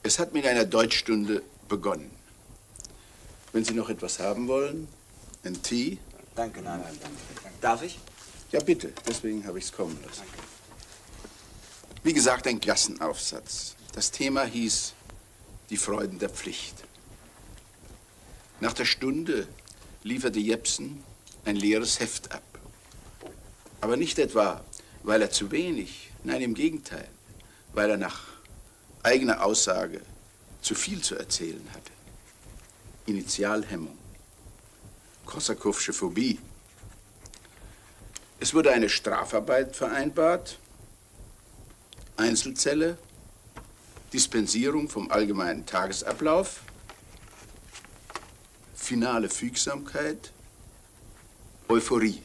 Es hat mit einer Deutschstunde begonnen. Wenn Sie noch etwas haben wollen, ein Tee? Danke, nein, danke. Darf ich? Ja, bitte. Deswegen habe ich es kommen lassen. Danke. Wie gesagt, ein Klassenaufsatz. Das Thema hieß die Freuden der Pflicht. Nach der Stunde lieferte Jepsen ein leeres Heft ab. Aber nicht etwa, weil er zu wenig, nein, im Gegenteil, weil er nach eigener Aussage zu viel zu erzählen hatte. Initialhemmung, Korsakowsche Phobie. Es wurde eine Strafarbeit vereinbart, Einzelzelle, Dispensierung vom allgemeinen Tagesablauf, finale Fügsamkeit, Euphorie.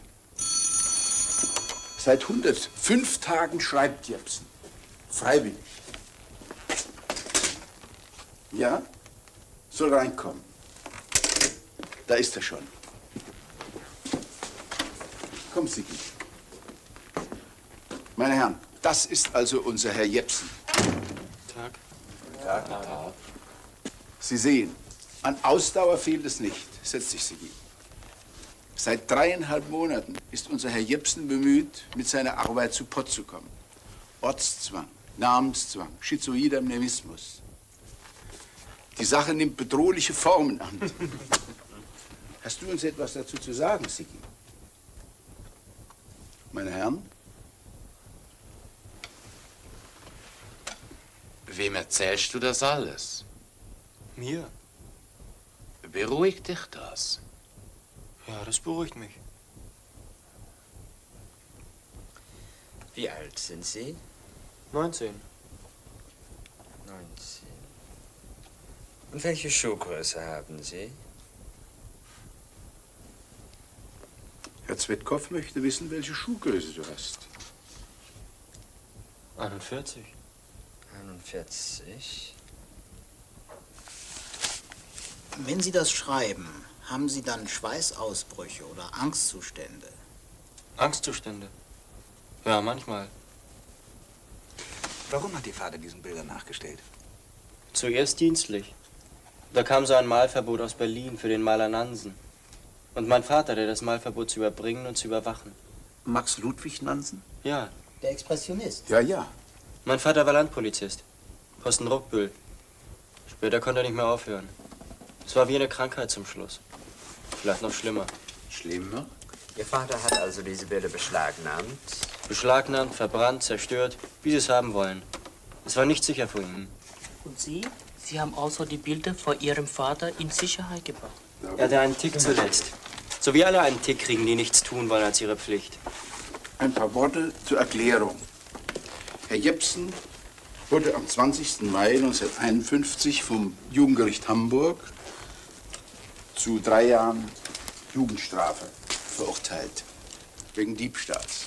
Seit 105 Tagen schreibt Jepsen. Freiwillig. Ja? Soll reinkommen. Da ist er schon. Komm, Sigi. Meine Herren, das ist also unser Herr Jepsen. Tag. Tag, Tag. Sie sehen, an Ausdauer fehlt es nicht. Setz dich, Sigi. Seit 3,5 Monaten ist unser Herr Jepsen bemüht, mit seiner Arbeit zu Pott zu kommen. Ortszwang, Namenszwang, schizoider Mnemismus. Die Sache nimmt bedrohliche Formen an. Hast du uns etwas dazu zu sagen, Sigi? Meine Herren? Wem erzählst du das alles? Mir? Beruhigt dich das? Ja, das beruhigt mich. Wie alt sind Sie? 19. 19. Und welche Schuhgröße haben Sie? Herr Zветkow möchte wissen, welche Schuhgröße du hast. 41. 41. Wenn Sie das schreiben, haben Sie dann Schweißausbrüche oder Angstzustände? Angstzustände? Ja, manchmal. Warum hat Ihr Vater diesen Bildern nachgestellt? Zuerst dienstlich. Da kam so ein Malverbot aus Berlin für den Maler Nansen. Und mein Vater, der das Malverbot zu überbringen und zu überwachen. Max Ludwig Nansen? Ja. Der Expressionist? Ja, ja. Mein Vater war Landpolizist. Posten Ruckbüll. Später konnte er nicht mehr aufhören. Es war wie eine Krankheit zum Schluss. Vielleicht noch schlimmer. Schlimmer? Ihr Vater hat also diese Bilder beschlagnahmt? Beschlagnahmt, verbrannt, zerstört, wie Sie es haben wollen. Es war nicht sicher vor Ihnen. Und Sie? Sie haben außer die Bilder vor Ihrem Vater in Sicherheit gebracht. Er hatte einen Tick zuletzt. So wie alle einen Tick kriegen, die nichts tun wollen als ihre Pflicht. Ein paar Worte zur Erklärung. Herr Jepsen wurde am 20. Mai 1951 vom Jugendgericht Hamburg zu 3 Jahren Jugendstrafe verurteilt, wegen Diebstahls.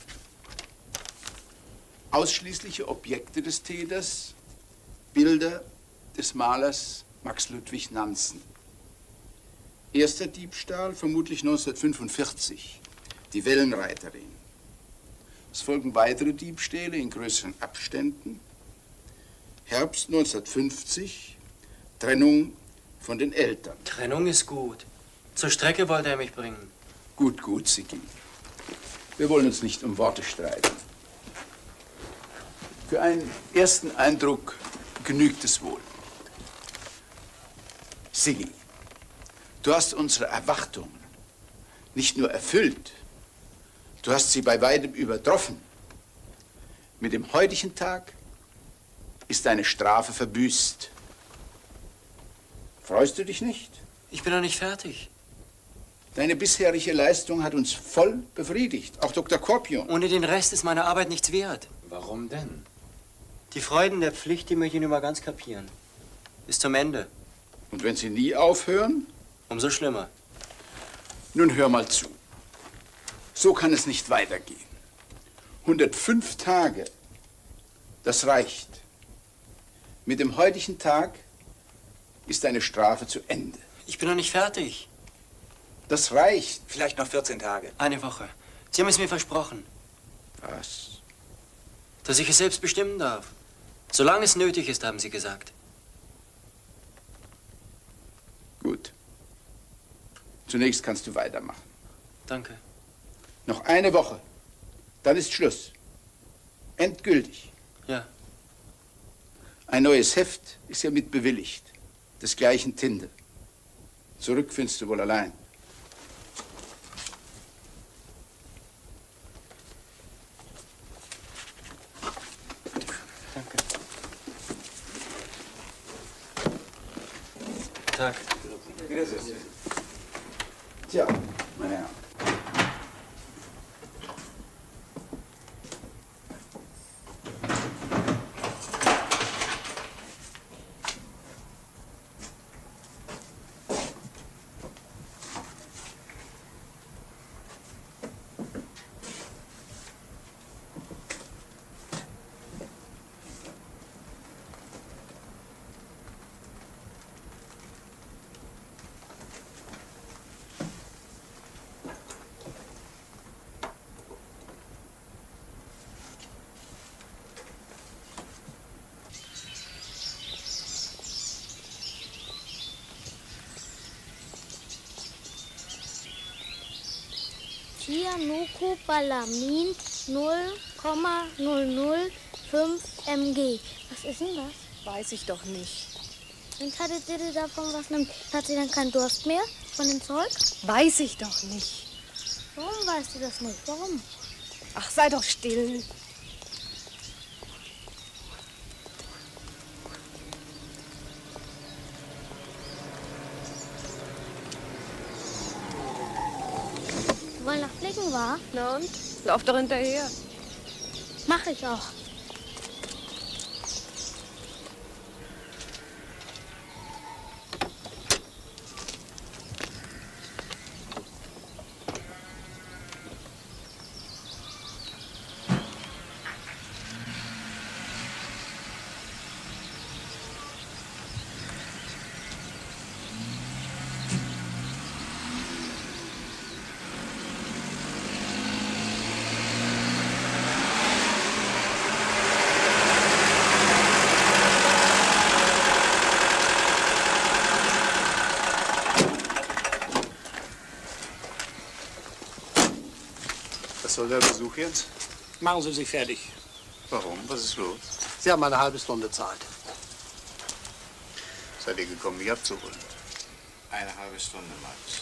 Ausschließliche Objekte des Täters, Bilder des Malers Max Ludwig Nansen. Erster Diebstahl, vermutlich 1945, die Wellenreiterin. Es folgen weitere Diebstähle in größeren Abständen. Herbst 1950, Trennung von den Eltern. Trennung ist gut. Zur Strecke wollte er mich bringen. Gut, gut, Sigi. Wir wollen uns nicht um Worte streiten. Für einen ersten Eindruck genügt es wohl. Sigi, du hast unsere Erwartungen nicht nur erfüllt, du hast sie bei weitem übertroffen. Mit dem heutigen Tag ist deine Strafe verbüßt. Freust du dich nicht? Ich bin noch nicht fertig. Deine bisherige Leistung hat uns voll befriedigt, auch Dr. Korpion. Ohne den Rest ist meine Arbeit nichts wert. Warum denn? Die Freuden der Pflicht, die möchte ich nur mal ganz kapieren. Bis zum Ende. Und wenn sie nie aufhören? Umso schlimmer. Nun hör mal zu. So kann es nicht weitergehen. 105 Tage, das reicht. Mit dem heutigen Tag ist deine Strafe zu Ende. Ich bin noch nicht fertig. Das reicht. Vielleicht noch 14 Tage. Eine Woche. Sie haben es mir versprochen. Was? Dass ich es selbst bestimmen darf. Solange es nötig ist, haben Sie gesagt. Zunächst kannst du weitermachen. Danke. Noch eine Woche. Dann ist Schluss. Endgültig. Ja. Ein neues Heft ist ja mit bewilligt. Desgleichen Tinte. Zurück findest du wohl allein. Danke. Tag. Tja, meine Herren. Cyanocobalamin 0,005 mg. Was ist denn das? Weiß ich doch nicht. Und hattet ihr davon was nimmt? Hat sie dann keinen Durst mehr von dem Zeug? Weiß ich doch nicht. Warum weißt du das nicht? Warum? Ach, sei doch still. Wir wollen nach Flicken, wa? Na und? Lauf doch hinterher. Mach ich auch. Was soll der Besuch jetzt? Machen Sie sich fertig. Warum? Was ist los? Sie haben eine halbe Stunde Zeit. Seid ihr gekommen, mich abzuholen? Eine halbe Stunde, Max.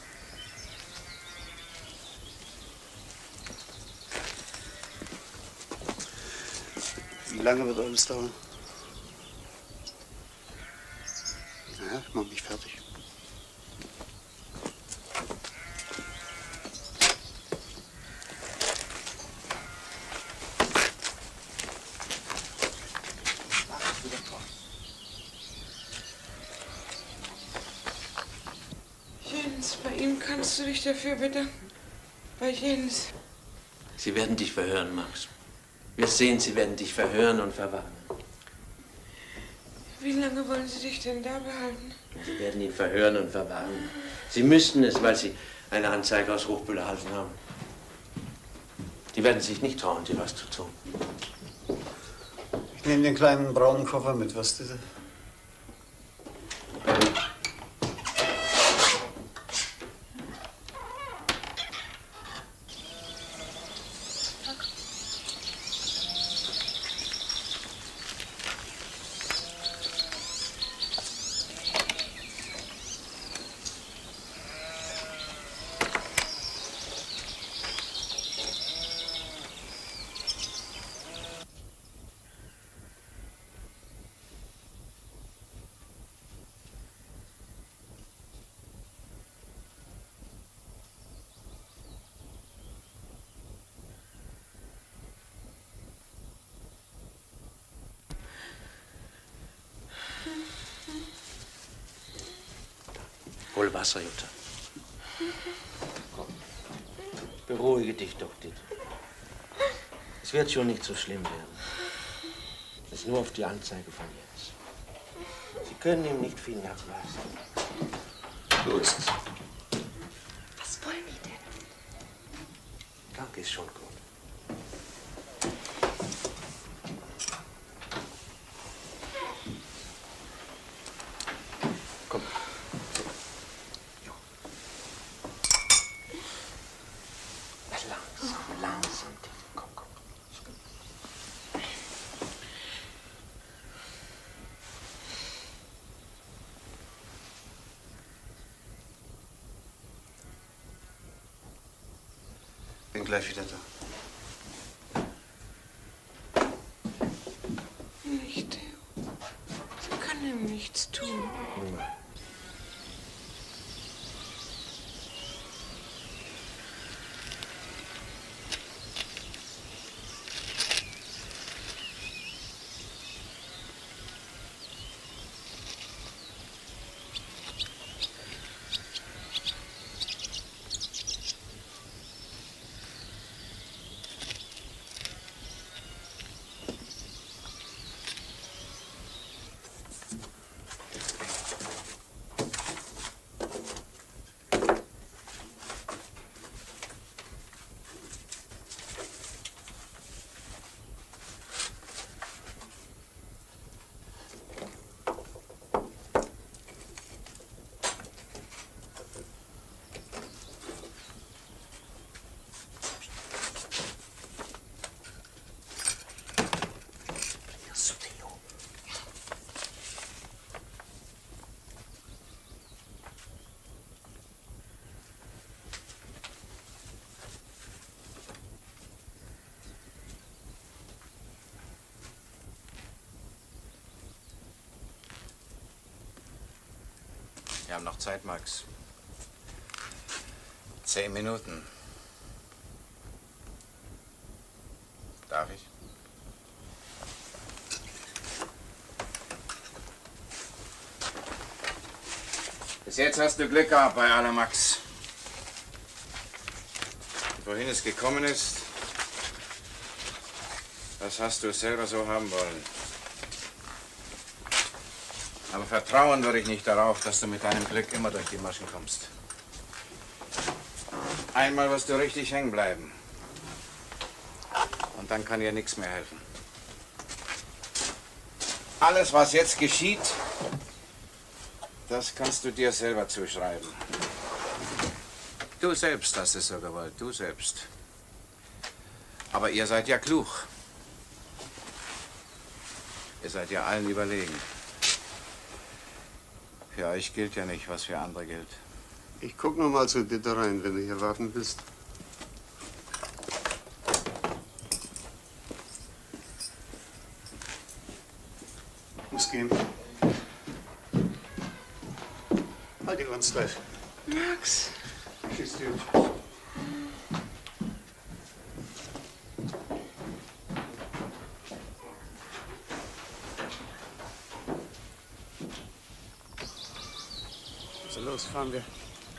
Wie lange wird alles dauern? Ja, ich mach mich fertig. Jens, bei ihm kannst du dich dafür bedanken. Bei Jens. Sie werden dich verhören, Max. Wir sehen, Sie werden dich verhören und verwarnen. Wie lange wollen Sie dich denn da behalten? Sie werden ihn verhören und verwarnen. Sie müssten es, weil Sie eine Anzeige aus Hochbühl erhalten haben. Die werden sich nicht trauen, dir was zu tun. Ich nehme den kleinen braunen Koffer mit, was bitte? Hol Wasser, Jutta. Komm. Beruhige dich doch, Dit. Es wird schon nicht so schlimm werden. Es ist nur auf die Anzeige von Jens. Sie können ihm nicht viel nachweisen. So ist es. Was wollen die denn? Danke, ist schon gut. Komm. gleich wieder da. Nicht, Theo. Sie kann ihm nichts tun. Wir haben noch Zeit, Max. 10 Minuten. Darf ich? Bis jetzt hast du Glück gehabt bei aller Max. Und wohin es gekommen ist, das hast du selber so haben wollen. Aber vertrauen würde ich nicht darauf, dass du mit deinem Glück immer durch die Maschen kommst. Einmal wirst du richtig hängen bleiben. Und dann kann dir nichts mehr helfen. Alles, was jetzt geschieht, das kannst du dir selber zuschreiben. Du selbst hast es so gewollt, du selbst. Aber ihr seid ja klug. Ihr seid ja allen überlegen. Für euch gilt ja nicht, was für andere gilt. Ich guck noch mal zu dir da rein, wenn du hier warten willst. Muss gehen. Halt die Ohren steif. Max. Tschüss, dir. Also los, fahren wir.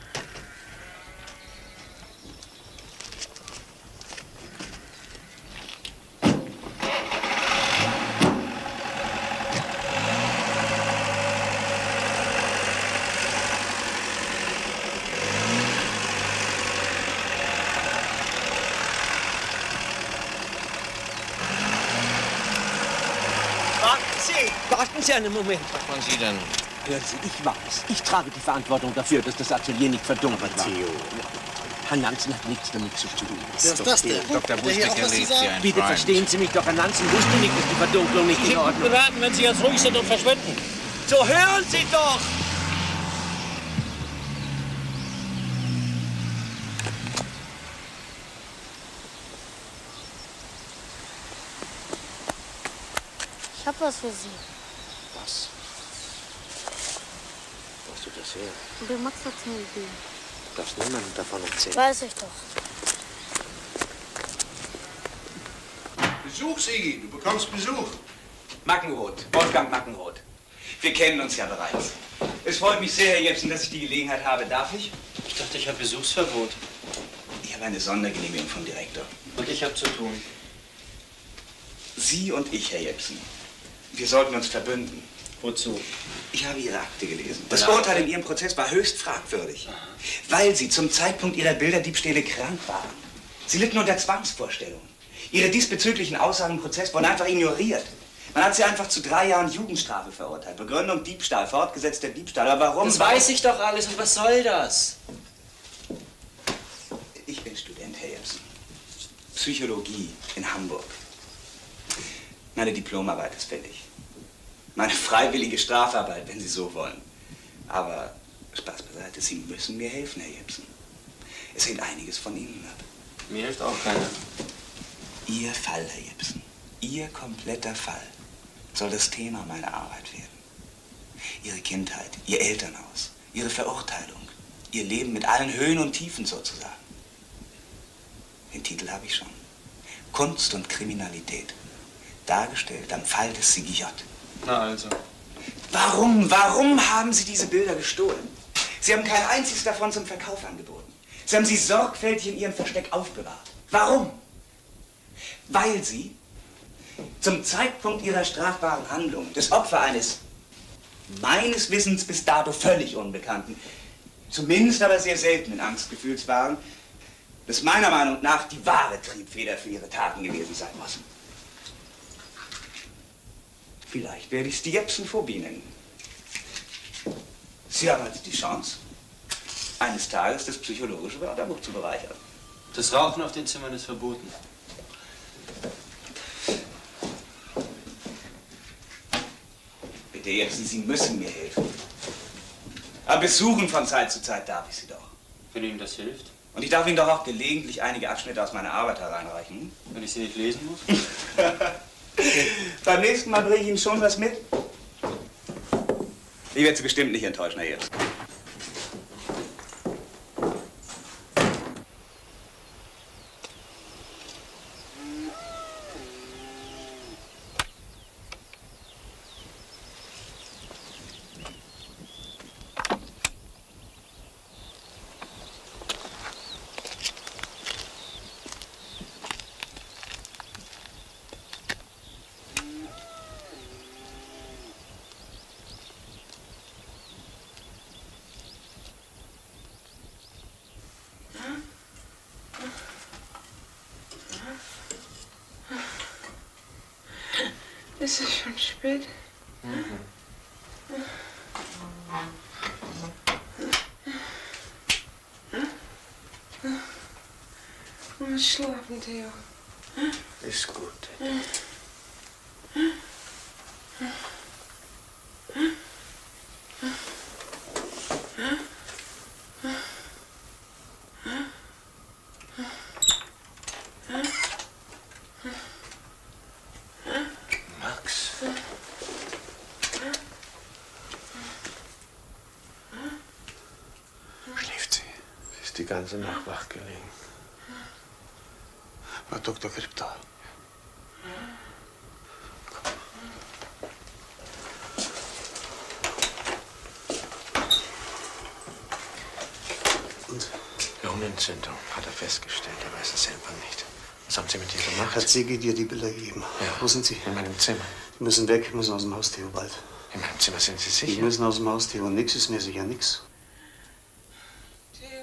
Warten Sie einen Moment. Was wollen Sie denn? Hören Sie, ich weiß. Ich trage die Verantwortung dafür, dass das Atelier nicht verdunkelt war. Theo. Herr Nansen hat nichts damit zu tun. Wer ist das denn? Dr. Buschbecker lebt hier ein Bitte Freund. verstehen Sie mich doch, Herr Nansen wusste nicht, dass die Verdunklung nicht in Ordnung ist. Beraten, wenn Sie jetzt ruhig sind und verschwinden. So hören Sie doch! Ich hab was für Sie. Was? Wo hast du das her? Der Max hat's mir gegeben. Du darfst niemandem davon erzählen. Weiß ich doch. Besuch, Sigi. Du bekommst Besuch. Mackenroth, Wolfgang Mackenroth. Wir kennen uns ja bereits. Es freut mich sehr, Herr Jepsen, dass ich die Gelegenheit habe. Darf ich? Ich dachte, ich habe Besuchsverbot. Ich habe eine Sondergenehmigung vom Direktor. Und ich habe zu tun. Sie und ich, Herr Jepsen. Wir sollten uns verbünden. Wozu? Ich habe Ihre Akte gelesen. Das Urteil in Ihrem Prozess war höchst fragwürdig, weil Sie zum Zeitpunkt Ihrer Bilderdiebstähle krank waren. Sie litten unter Zwangsvorstellungen. Ihre diesbezüglichen Aussagen im Prozess wurden einfach ignoriert. Man hat Sie einfach zu 3 Jahren Jugendstrafe verurteilt. Begründung Diebstahl, fortgesetzter Diebstahl. Aber warum? Das weiß ich doch alles. Und was soll das? Ich bin Student, Herr Jepsen. Psychologie in Hamburg. Meine Diplomarbeit ist fertig. Meine freiwillige Strafarbeit, wenn Sie so wollen. Aber Spaß beiseite, Sie müssen mir helfen, Herr Jepsen. Es hängt einiges von Ihnen ab. Mir hilft auch keiner. Ihr Fall, Herr Jepsen, Ihr kompletter Fall soll das Thema meiner Arbeit werden. Ihre Kindheit, Ihr Elternhaus, Ihre Verurteilung, Ihr Leben mit allen Höhen und Tiefen sozusagen. Den Titel habe ich schon. Kunst und Kriminalität. Dargestellt am Fall des Siggi J. Na also. Warum haben Sie diese Bilder gestohlen? Sie haben kein einziges davon zum Verkauf angeboten. Sie haben sie sorgfältig in Ihrem Versteck aufbewahrt. Warum? Weil Sie zum Zeitpunkt Ihrer strafbaren Handlung das Opfer eines meines Wissens bis dato völlig Unbekannten, zumindest aber sehr seltenen Angstgefühls waren, das meiner Meinung nach die wahre Triebfeder für Ihre Taten gewesen sein muss. Vielleicht werde ich es die Jepsenphobie nennen. Sie haben also die Chance, eines Tages das psychologische Wörterbuch zu bereichern. Das Rauchen auf den Zimmern ist verboten. Bitte, Jepsen, Sie müssen mir helfen. Aber besuchen von Zeit zu Zeit darf ich Sie doch. Wenn Ihnen das hilft. Und ich darf Ihnen doch auch gelegentlich einige Abschnitte aus meiner Arbeit hereinreichen. Wenn ich sie nicht lesen muss? Beim nächsten Mal bringe ich Ihnen schon was mit. Ich werde Sie bestimmt nicht enttäuschen, Herr Jepsen. Es ist schon spät. Du musst schlafen, Theo. Ist gut. Max. Schläft sie? Sie ist die ganze Nacht wach gelegen. War Dr. Grip da? Und? Lungenentzündung, hat er festgestellt. Er weiß es selber nicht. Was haben Sie mit ihr gemacht? Hat Sigi dir die Bilder gegeben? Ja. Wo sind sie? In meinem Zimmer. Die müssen weg, müssen aus dem Haus, Theo, bald. In meinem Zimmer, sind Sie Die sicher? müssen aus dem Haus, Theo. Nix ist mir sicher, nix. Theo.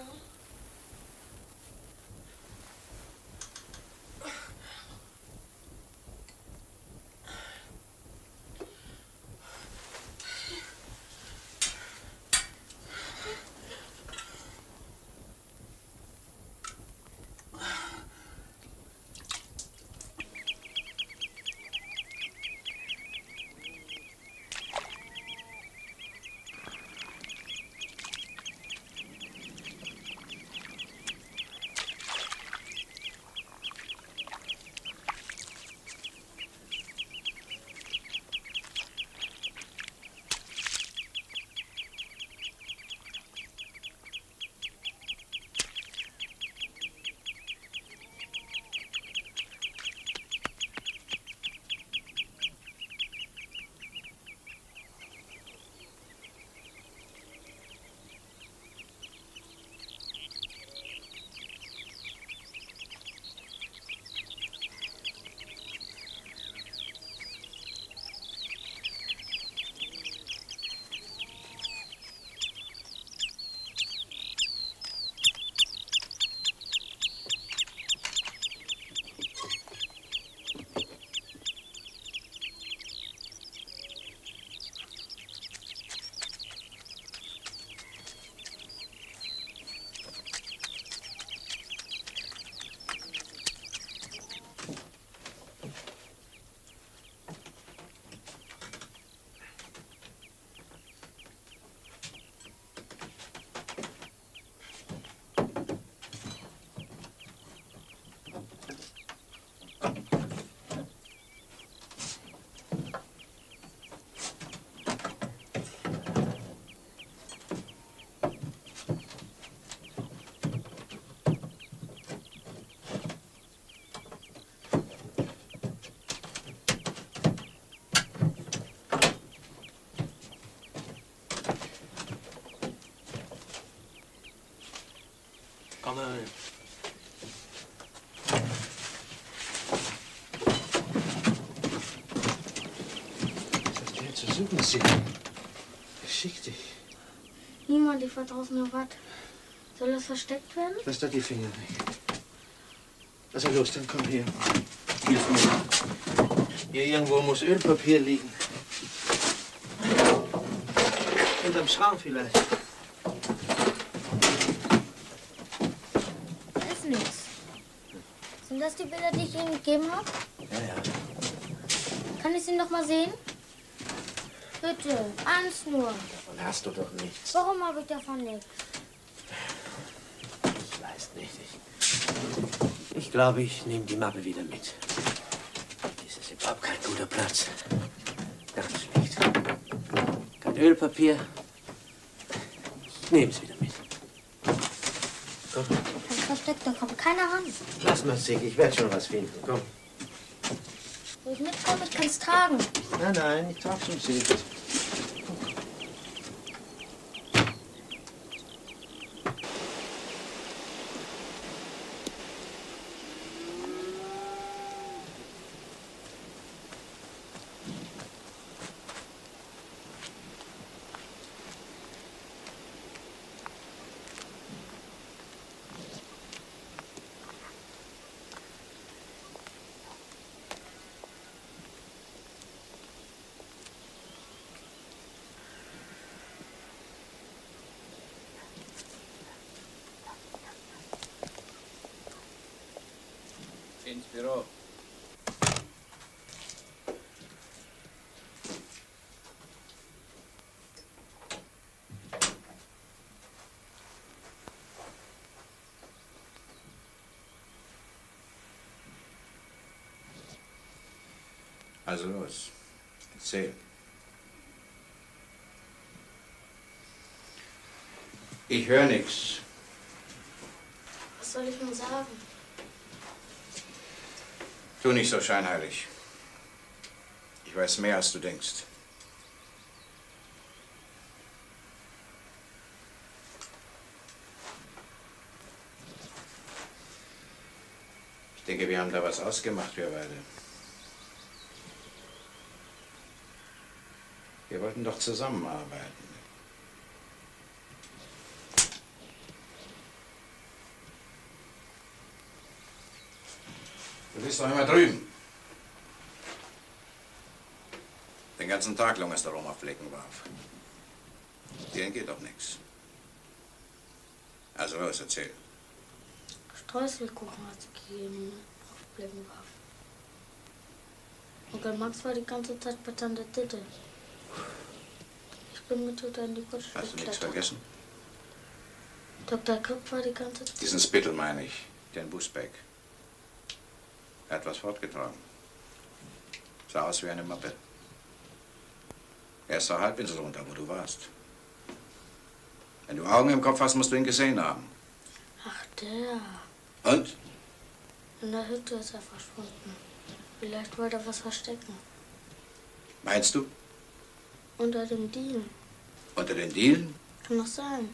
mal rein. Was hast du hier zu suchen, Silke? Geschick dich. Niemand, ich war draußen im Watt. Soll das versteckt werden? Lass doch die Finger weg. Also los, dann komm her. Hilf mir. Hier irgendwo muss Ölpapier liegen. Unterm Schrank vielleicht. Da ist nichts. Sind das die Bilder, die ich Ihnen gegeben habe? Ja, ja. Kann ich sie noch mal sehen? Bitte, eins nur. Davon hast du doch nichts. Warum habe ich davon nichts? Ich weiß nicht. Ich glaube, ich nehme die Mappe wieder mit. Dies ist überhaupt kein guter Platz. Ganz schlecht. Kein Ölpapier. Ich nehme es wieder mit. Komm. Ganz versteckt, da kommt keiner ran. Lass mal, Sig, ich werde schon was finden. Komm. Wo ich mitkomme, ich kann es tragen. Nein, nein, ich trage schon Sig. Ins Büro. Also los, erzähl. Ich höre nichts. Was soll ich nun sagen? Tu nicht so scheinheilig. Ich weiß mehr, als du denkst. Ich denke, wir haben da was ausgemacht, wir beide. Wir wollten doch zusammenarbeiten. Du bist doch immer drüben. Den ganzen Tag lungerst du rum auf Fleckenwarf. Dir geht doch nichts. Also los, erzähl. Streuselkuchen hat es gegeben auf Bleckenwarf. Onkel Max war die ganze Zeit bei Tante Titte. Ich bin mit Tante in die Kutsche Hast du nichts geklettert. vergessen? Dr. Kripp war die ganze Zeit... Diesen Spittel meine ich, den Busbeck. Er hat was fortgetragen. Sah aus wie eine Mappe. Er ist zur Halbinsel runter, wo du warst. Wenn du Augen im Kopf hast, musst du ihn gesehen haben. Ach, der. Und? In der Hütte ist er verschwunden. Vielleicht wollte er was verstecken. Meinst du? Unter dem Dielen. Unter den Dielen? Kann doch sein.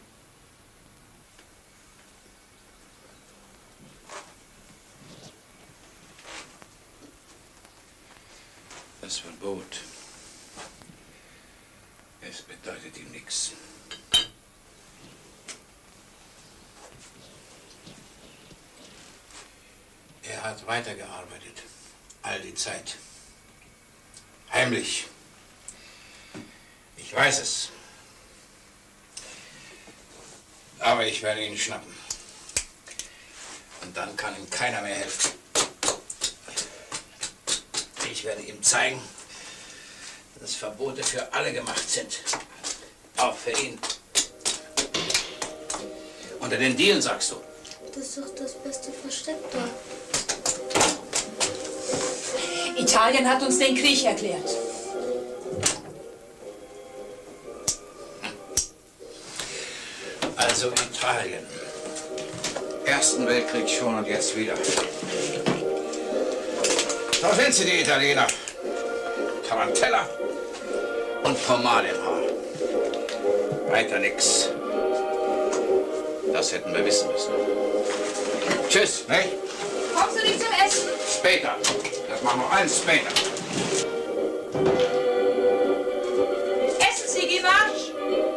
Das Verbot. Es bedeutet ihm nichts. Er hat weitergearbeitet. All die Zeit. Heimlich. Ich weiß es. Aber ich werde ihn schnappen. Und dann kann ihm keiner mehr helfen. Ich werde ihm zeigen, dass Verbote für alle gemacht sind. Auch für ihn. Unter den Dielen, sagst du? Das ist doch das beste Versteck da. Italien hat uns den Krieg erklärt. Also Italien. Ersten Weltkrieg schon und jetzt wieder. Da sind sie, die Italiener. Tarantella und Pomade im Haar. Weiter nix. Das hätten wir wissen müssen. Tschüss, nicht? Kommst du nicht zum Essen? Später. Das machen wir alles später. Essen, Sigi, marsch!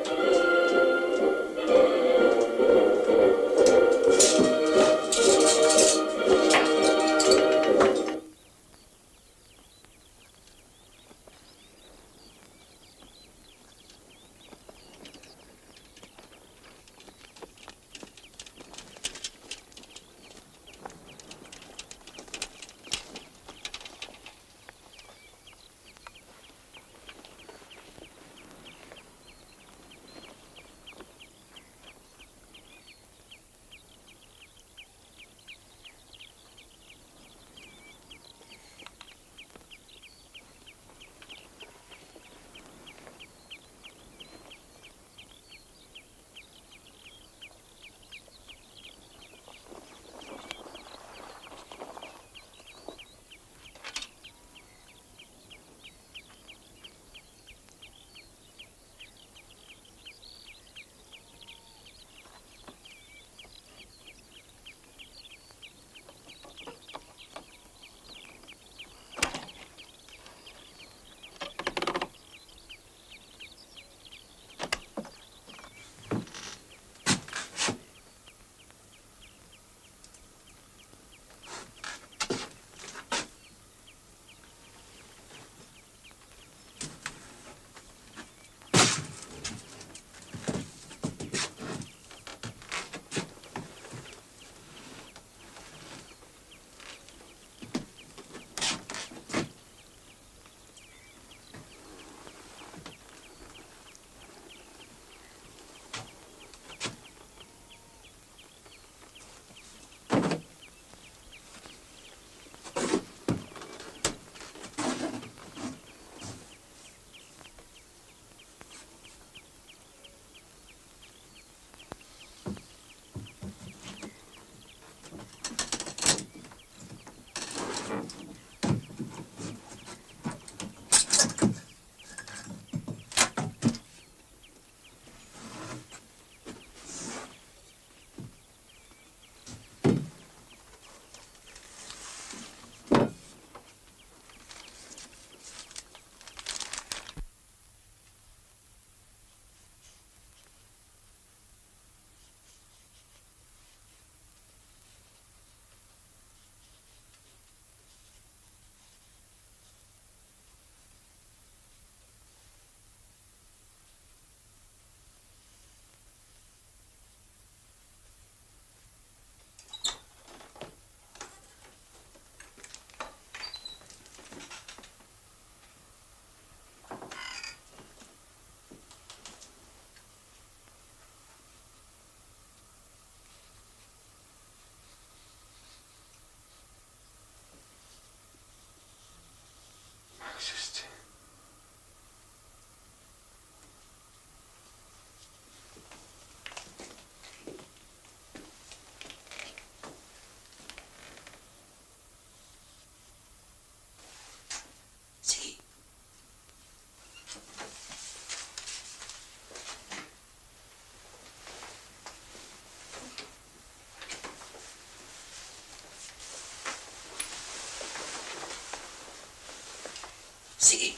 Sie.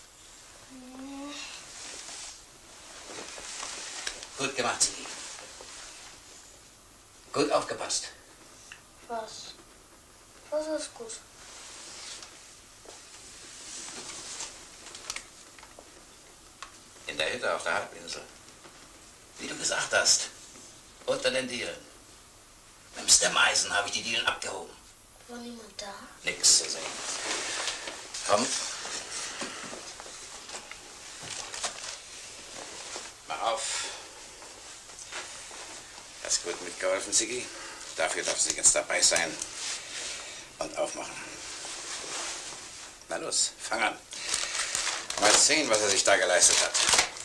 Gut gemacht, Sie. Gut aufgepasst. Was? Was ist gut? In der Hütte auf der Halbinsel. Wie du gesagt hast. Unter den Dielen. Mit dem Stemmeisen habe ich die Dielen abgehoben. War niemand da? Nix zu sehen. Komm. Mach auf. Hast gut mitgeholfen, Ziggy. Dafür darfst du jetzt dabei sein und aufmachen. Na los, fang an. Mal sehen, was er sich da geleistet hat.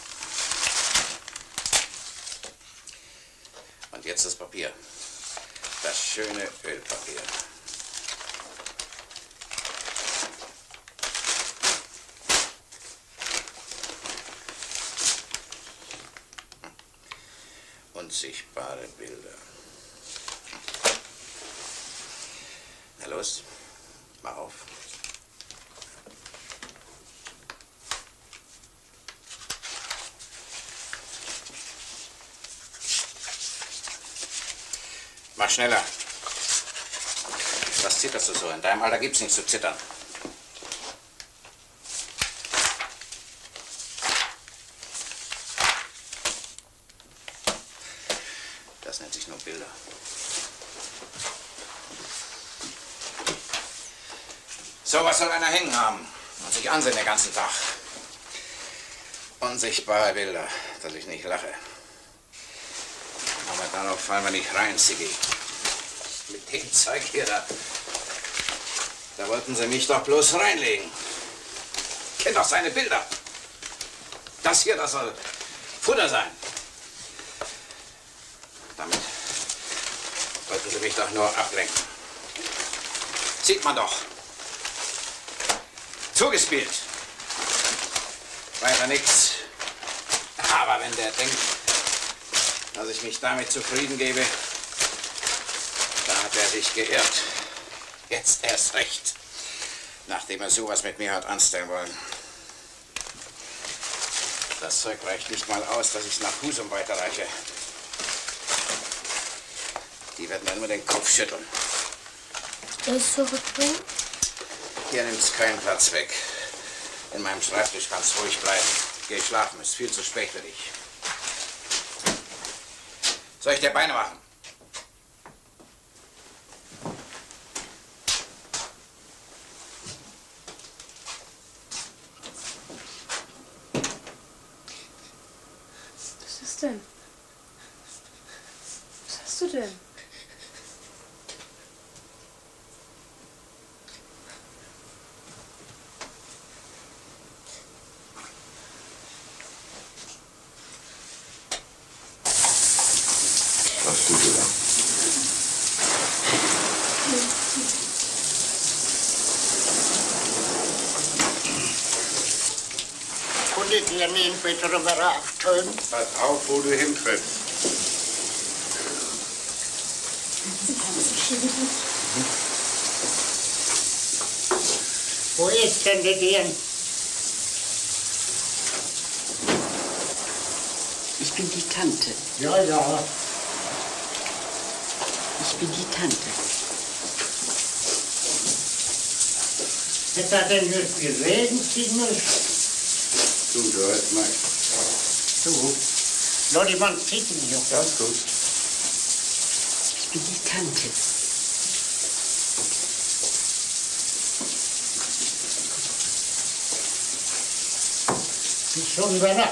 Und jetzt das Papier. Das schöne Ölpapier. Unsichtbare Bilder. los, mach auf. Mach schneller. Was zitterst du so? In deinem Alter gibt's nichts zu zittern. Das nennt sich nur Bilder. So was soll einer hängen haben und sich ansehen den ganzen Tag. Unsichtbare Bilder, dass ich nicht lache. Aber darauf fallen wir nicht rein, Siggi. Mit dem Zeug hier da wollten sie mich doch bloß reinlegen. Kennt doch seine Bilder. Das hier, das soll Futter sein. Damit wollten sie mich doch nur ablenken. Sieht man doch. Zugespielt. Weiter nichts. Aber wenn der denkt, dass ich mich damit zufrieden gebe, da hat er sich geirrt. Jetzt erst recht. Nachdem er sowas mit mir hat anstellen wollen. Das Zeug reicht nicht mal aus, dass ich es nach Husum weiterreiche. Die werden dann nur den Kopf schütteln. Das zurückbringen? Hier nimmt's keinen Platz weg. In meinem Schreibtisch kannst ruhig bleiben. Geh schlafen, ist viel zu spät für dich. Soll ich dir Beine machen? Was ist denn? Was hast du denn? Was tut ihr da? Könntet ihr mir einen besseren Wetter abtönen? Pass auf, wo du hintrittst. Wo ist denn der Gehen? Ich bin die Tante. Ja, ja. Ich bin die Tante. Hätte er denn nicht gesehen, Signus? Du hörst mal. Du, Leute, man sieht ihn nicht. Ganz gut. Ich bin die Tante. Ist schon wieder.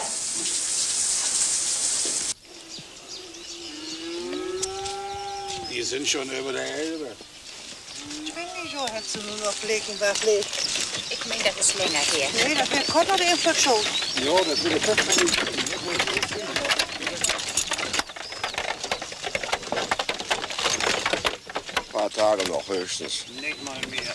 Die sind schon über der Elbe. Ich bin nicht so, hättest du nur noch Fleckenbach lebt. Ich meine, das ist länger her. Nee, das wird Gott oder einfach schon. Ja, das will ich 5 Minuten. Ein paar Tage noch höchstens. Nicht mal mehr.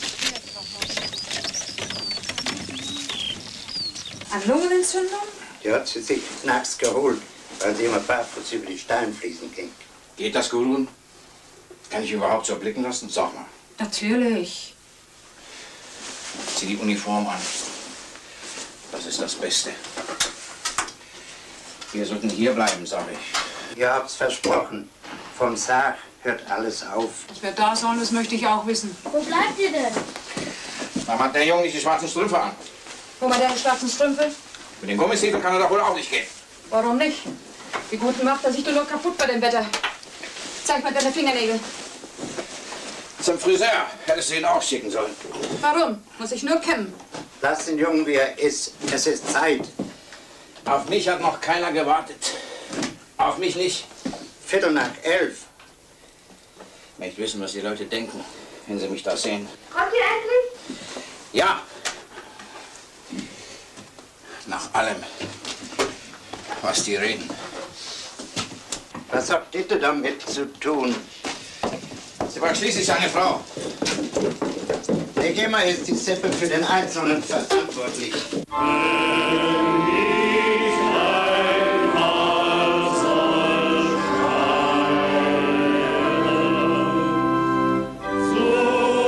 An Lungenentzündung? Die hat sie sich nachts geholt, weil sie immer barfuß über die Steinfliesen ging. Geht das, Gudrun? Kann ich überhaupt so blicken lassen? Sag mal. Natürlich. Zieh die Uniform an. Das ist das Beste. Wir sollten hier bleiben, sag ich. Ihr habt's versprochen. Vom Sarg hört alles auf. Dass wir da sollen, das möchte ich auch wissen. Wo bleibt ihr denn? Warum hat der Junge nicht die schwarzen Strümpfe an? Wo man deine schwarzen Strümpfe? Mit den Gummistiefeln kann er doch wohl auch nicht gehen. Warum nicht? Die guten macht er sich doch nur kaputt bei dem Wetter. Zeig mal deine Fingernägel. Zum Friseur hättest du ihn auch schicken sollen. Warum? Muss ich nur kämmen. Lass den Jungen, wie er ist. Es ist Zeit. Auf mich hat noch keiner gewartet. Auf mich nicht. 11:15. Ich möchte wissen, was die Leute denken, wenn sie mich da sehen. Kommt ihr endlich? Ja. Nach allem, was die reden. Was habt ihr damit zu tun? Sie war schließlich eine Frau. Der GEMA ist die Seppe für den Einzelnen verantwortlich. So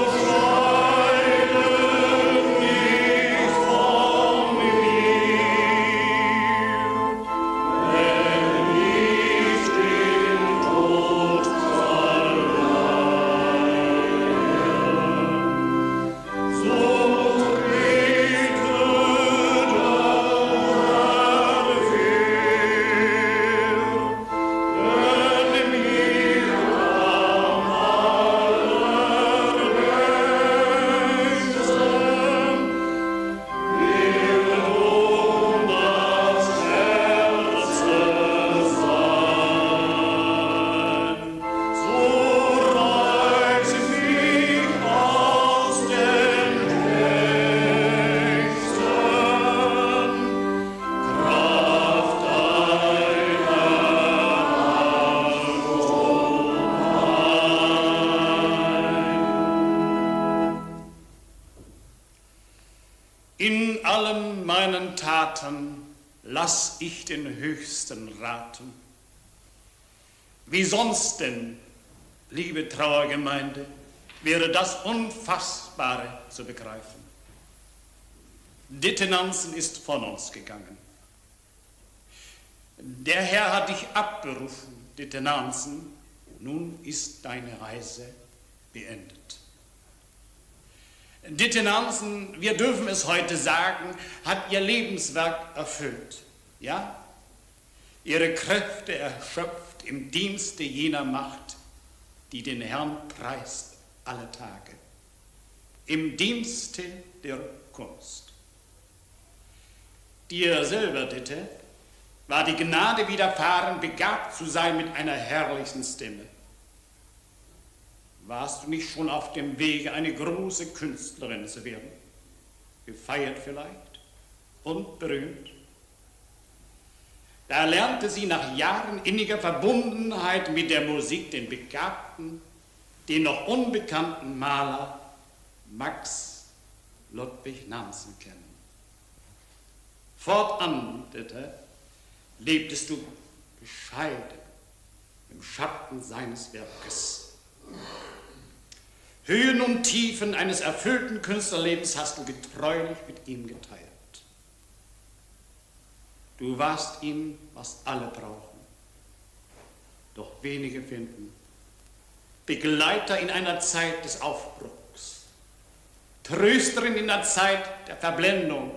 Taten lass ich den Höchsten raten. Wie sonst denn, liebe Trauergemeinde, wäre das Unfassbare zu begreifen. Dittenansen ist von uns gegangen. Der Herr hat dich abberufen, Dittenansen, nun ist deine Reise beendet. Dittenansen, wir dürfen es heute sagen, hat ihr Lebenswerk erfüllt. Ja, ihre Kräfte erschöpft im Dienste jener Macht, die den Herrn preist alle Tage. Im Dienste der Kunst. Dir selber, Ditte, war die Gnade widerfahren, begabt zu sein mit einer herrlichen Stimme. Warst du nicht schon auf dem Wege, eine große Künstlerin zu werden? Gefeiert vielleicht und berühmt? Da lernte sie nach Jahren inniger Verbundenheit mit der Musik den begabten, den noch unbekannten Maler Max Ludwig Nansen kennen. Fortan, Ditte, lebtest du bescheiden im Schatten seines Werkes. Höhen und Tiefen eines erfüllten Künstlerlebens hast du getreulich mit ihm geteilt. Du warst ihm, was alle brauchen, doch wenige finden. Begleiter in einer Zeit des Aufbruchs, Trösterin in der Zeit der Verblendung,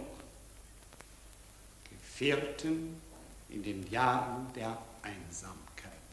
Gefährten in den Jahren der Einsamkeit.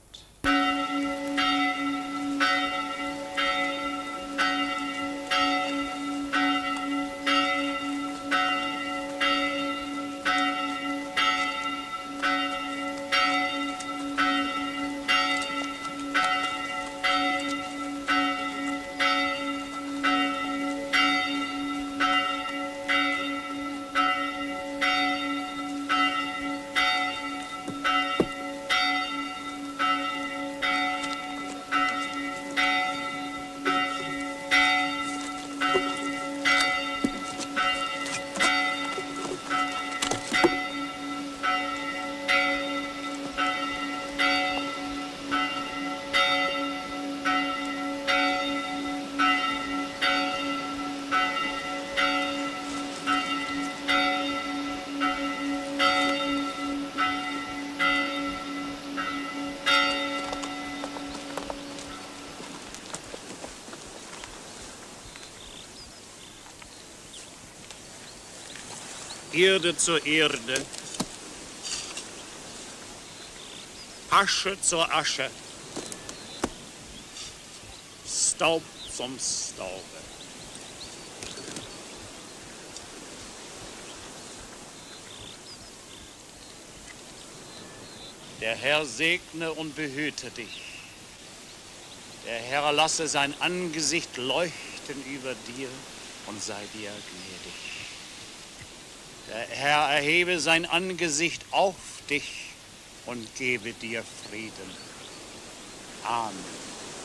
Erde zur Erde, Asche zur Asche, Staub zum Staube. Der Herr segne und behüte dich. Der Herr lasse sein Angesicht leuchten über dir und sei dir gnädig. Der Herr erhebe sein Angesicht auf dich und gebe dir Frieden. Amen.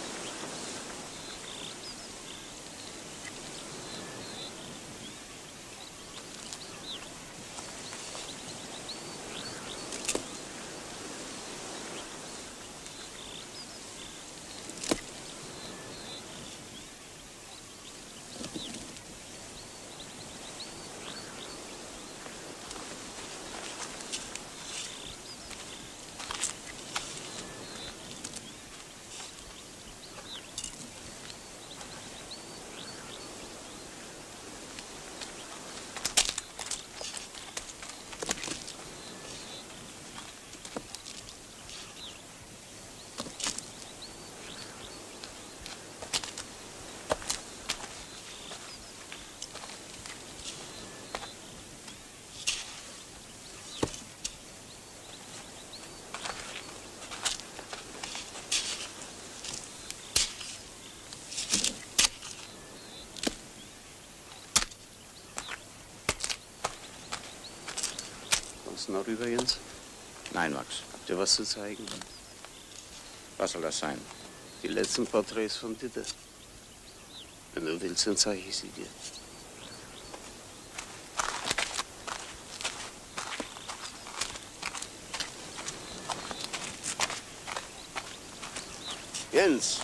Noch rüber, Jens? Nein, Max. Habt ihr was zu zeigen? Was soll das sein? Die letzten Porträts von Ditte. Wenn du willst, dann zeige ich sie dir. Jens.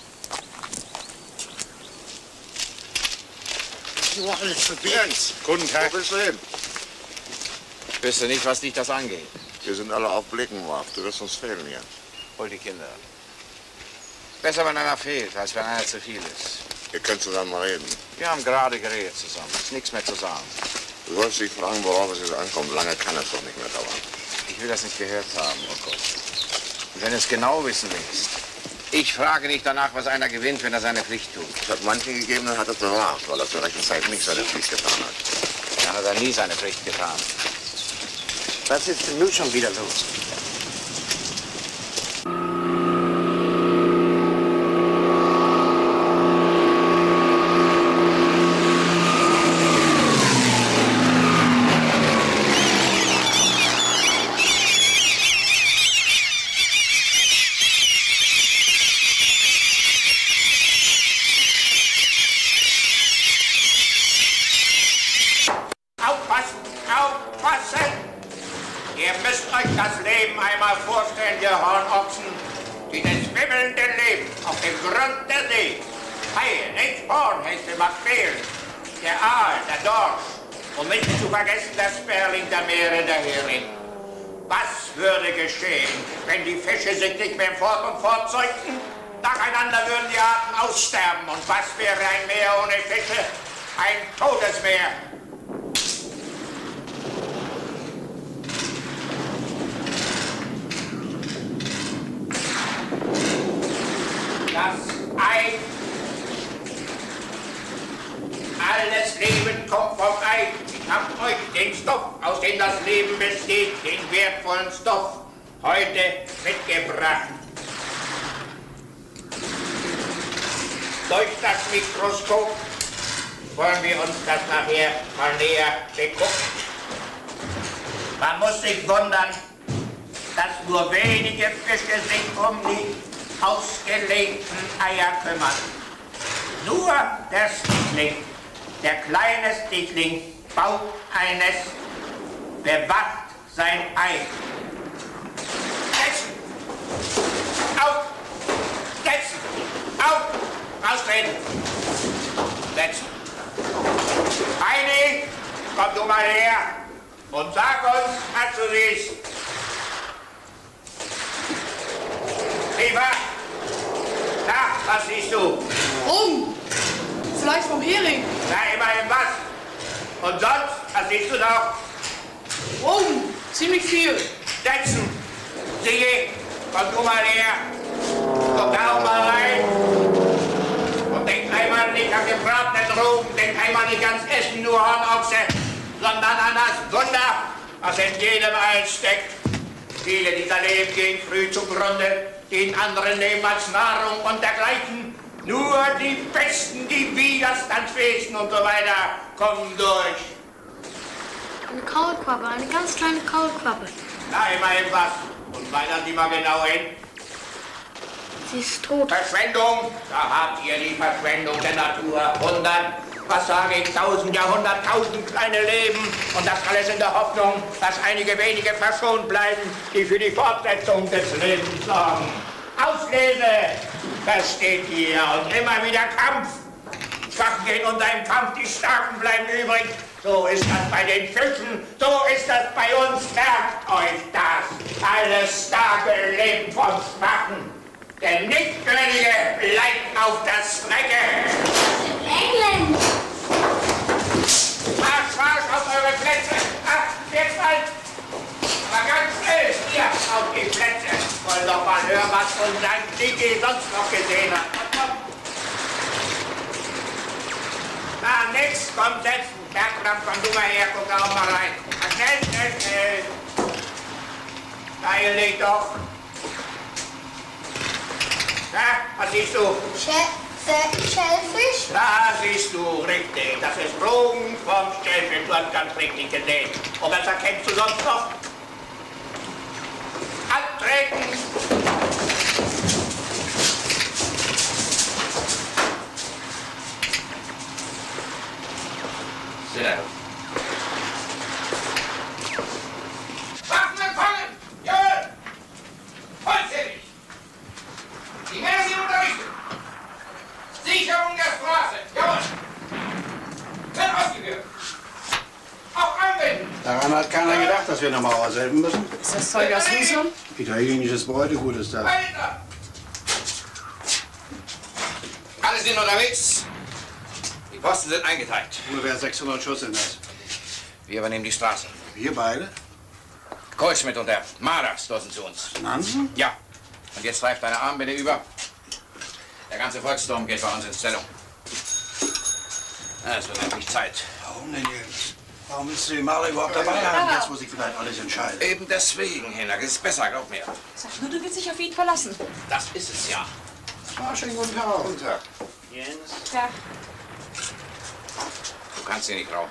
Du alles für Jens. Guten Tag. Wo bist du hin? Wisst ihr nicht, was dich das angeht? Wir sind alle auf Blickenwarf. Du wirst uns fehlen hier. Hol die Kinder. Besser, wenn einer fehlt, als wenn einer zu viel ist. Ihr könnt zusammen reden. Wir haben gerade geredet zusammen. Ist nichts mehr zu sagen. Du sollst dich fragen, worauf es jetzt ankommt. Lange kann es doch nicht mehr dauern. Ich will das nicht gehört haben, oh Gott. Und wenn du es genau wissen willst. Ich frage nicht danach, was einer gewinnt, wenn er seine Pflicht tut. Es hat manchen gegeben, dann hat er es bewahrt, weil er zur rechten Zeit nicht seine Pflicht getan hat. Dann hat er nie seine Pflicht getan. Was ist denn nun schon wieder los? Vorstellen, ihr Hornochsen, die des wimmelnden Lebens auf dem Grund der See, Haie, nicht Sporn, Hechte, Makrelen, der Aal, der Dorsch und nicht zu vergessen der Sperling, der Meere, der Hering. Was würde geschehen, wenn die Fische sich nicht mehr fort und fort zeugten? Nacheinander würden die Arten aussterben. Und was wäre ein Meer ohne Fische? Ein Todesmeer. Das Ei. Alles Leben kommt vom Ei. Ich hab euch den Stoff, aus dem das Leben besteht, den wertvollen Stoff, heute mitgebracht. Durch das Mikroskop wollen wir uns das nachher mal näher begucken. Man muss sich wundern, dass nur wenige Fische sich um die ausgelegten Eier kümmern. Nur der Stickling, der kleine Stickling, baut eines, bewacht sein Ei. Setzen! Auf! Setzen! Auf! Raustreten! Setzen! Heidi, komm du mal her und sag uns, was du siehst. Eva, na, was siehst du? Fleisch vom Hering. Na, immerhin was? Und sonst, was siehst du noch? Ziemlich viel. Setzen! Sigi, komm du mal her. Komm da auch mal rein. Und denk einmal nicht an gebratenen Rogen, denk einmal nicht ans Essen, nur Hornochse, sondern an das Wunder, was in jedem Ei steckt. Viele dieser Leben gehen früh zugrunde, den anderen nehmen als Nahrung und dergleichen. Nur die Besten, die widerstandsfähigsten und so weiter, kommen durch. Eine Kaulquappe, eine ganz kleine Kaulquappe. Na, immerhin was. Und weiter sieh mal genau hin. Sie ist tot. Verschwendung, da habt ihr die Verschwendung der Natur. 100, was sage ich, 1000, ja 100.000 kleine Leben. Und das alles in der Hoffnung, dass einige wenige verschont bleiben, die für die Fortsetzung des Lebens sorgen. Auslese, das steht hier. Und immer wieder Kampf. Die Schwachen gehen unter im Kampf, die Starken bleiben übrig. So ist das bei den Fischen, so ist das bei uns. Merkt euch das. Alles Starke lebt vom Schwachen. Der Nichtwürdige bleibt auf der Strecke. England! Marsch auf eure Plätze. Jetzt mal. Aber ganz schnell, hier auf die Plätze. Wollen doch mal hören, was unser Digi sonst noch gesehen hat. Na, nix, komm, setzen. Bertram, komm du mal her, guck da auch mal rein. Schnell. Da, ihr legt doch. Na, was siehst du? Schellfisch? Da siehst du, richtig. Das ist Rogen vom Schellfisch. Du hast ganz richtig gesehen. Und was erkennst du sonst noch? Antreten! So. Waffen empfangen! Jawohl! Vollzählig! Die Männer sind unterrichtet. ihr nochmal aushelfen müssen? Ist das Zeug aus Husum? Italienisches Bräutegut ist das. Alle sind unterwegs. Die Posten sind eingeteilt. Ungefähr 600 Schuss sind das. Wir übernehmen die Straße. Wir beide? Kohlschmidt und der Marder stoßen zu uns. Nansen? Ja. Und jetzt streift deine Armbinde über. Der ganze Volkssturm geht bei uns in Stellung. Es wird endlich Zeit. Warum denn jetzt? Warum willst du die Maler überhaupt dabei haben? Jetzt muss ich vielleicht alles entscheiden. Eben deswegen, Hinak. Es ist besser, glaub mir. Sag nur, du willst dich auf ihn verlassen. Das ist es ja. Schönen guten Tag. Guten Tag. Jens. Ja. Du kannst hier nicht rauchen.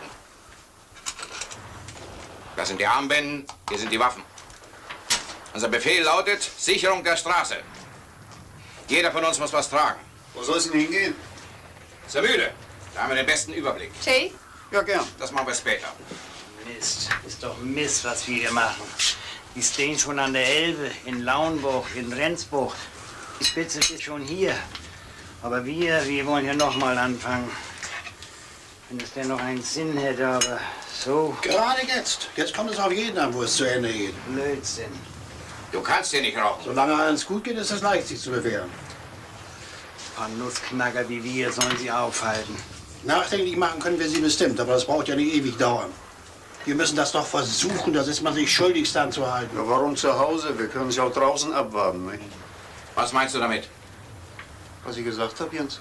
Das sind die Armbinden, hier sind die Waffen. Unser Befehl lautet Sicherung der Straße. Jeder von uns muss was tragen. Wo soll es denn hingehen? Zur Mühle. Da haben wir den besten Überblick. Tee? Ja, gern. Das machen wir später. Mist. Ist doch Mist, was wir hier machen. Die stehen schon an der Elbe, in Lauenburg, in Rendsburg. Die Spitze ist schon hier. Aber wir wollen hier noch mal anfangen. Wenn es denn noch einen Sinn hätte, aber so... Gerade jetzt. Jetzt kommt es auf jeden an, wo es zu Ende geht. Blödsinn. Du kannst hier nicht rauchen. Solange alles gut geht, ist es leicht, sich zu bewähren. Ein paar Nussknacker wie wir sollen sie aufhalten. Nachdenklich machen können wir sie bestimmt, aber das braucht ja nicht ewig dauern. Wir müssen das doch versuchen, das ist man sich schuldig, dann zu halten. Ja, warum zu Hause? Wir können sich auch draußen abwarten, nicht? Was meinst du damit? Was ich gesagt habe, Jens.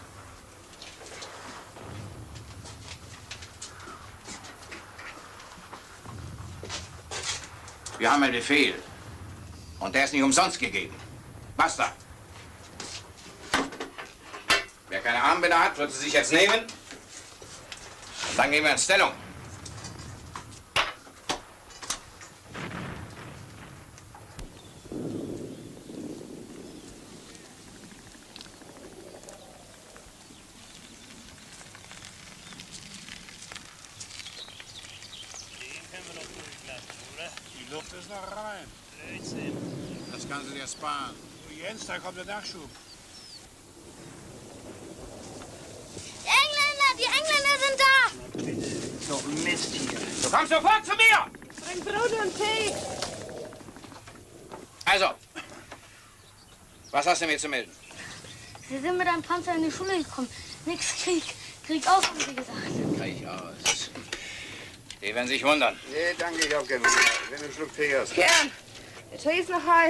Wir haben einen Befehl. Und der ist nicht umsonst gegeben. Basta. Wer keine Armbinde hat, wird sie sich jetzt nehmen. Und dann gehen wir in Stellung. Die Luft ist noch rein. Blödsinn. Das kannst du dir sparen. Du Jens, da kommt der Nachschub. Die Engländer sind da! Bitte, ist doch Mist hier. Du kommst sofort zu mir! Bring Brot und Tee. Also, was hast du mir zu melden? Sie sind mit einem Panzer in die Schule gekommen. Nix Krieg. Krieg aus, haben sie gesagt. Krieg aus. Die werden sich wundern. Nee, danke, ich hab genug. Wenn du einen Schluck Tee hast. Gern. Der Tee ist noch heiß.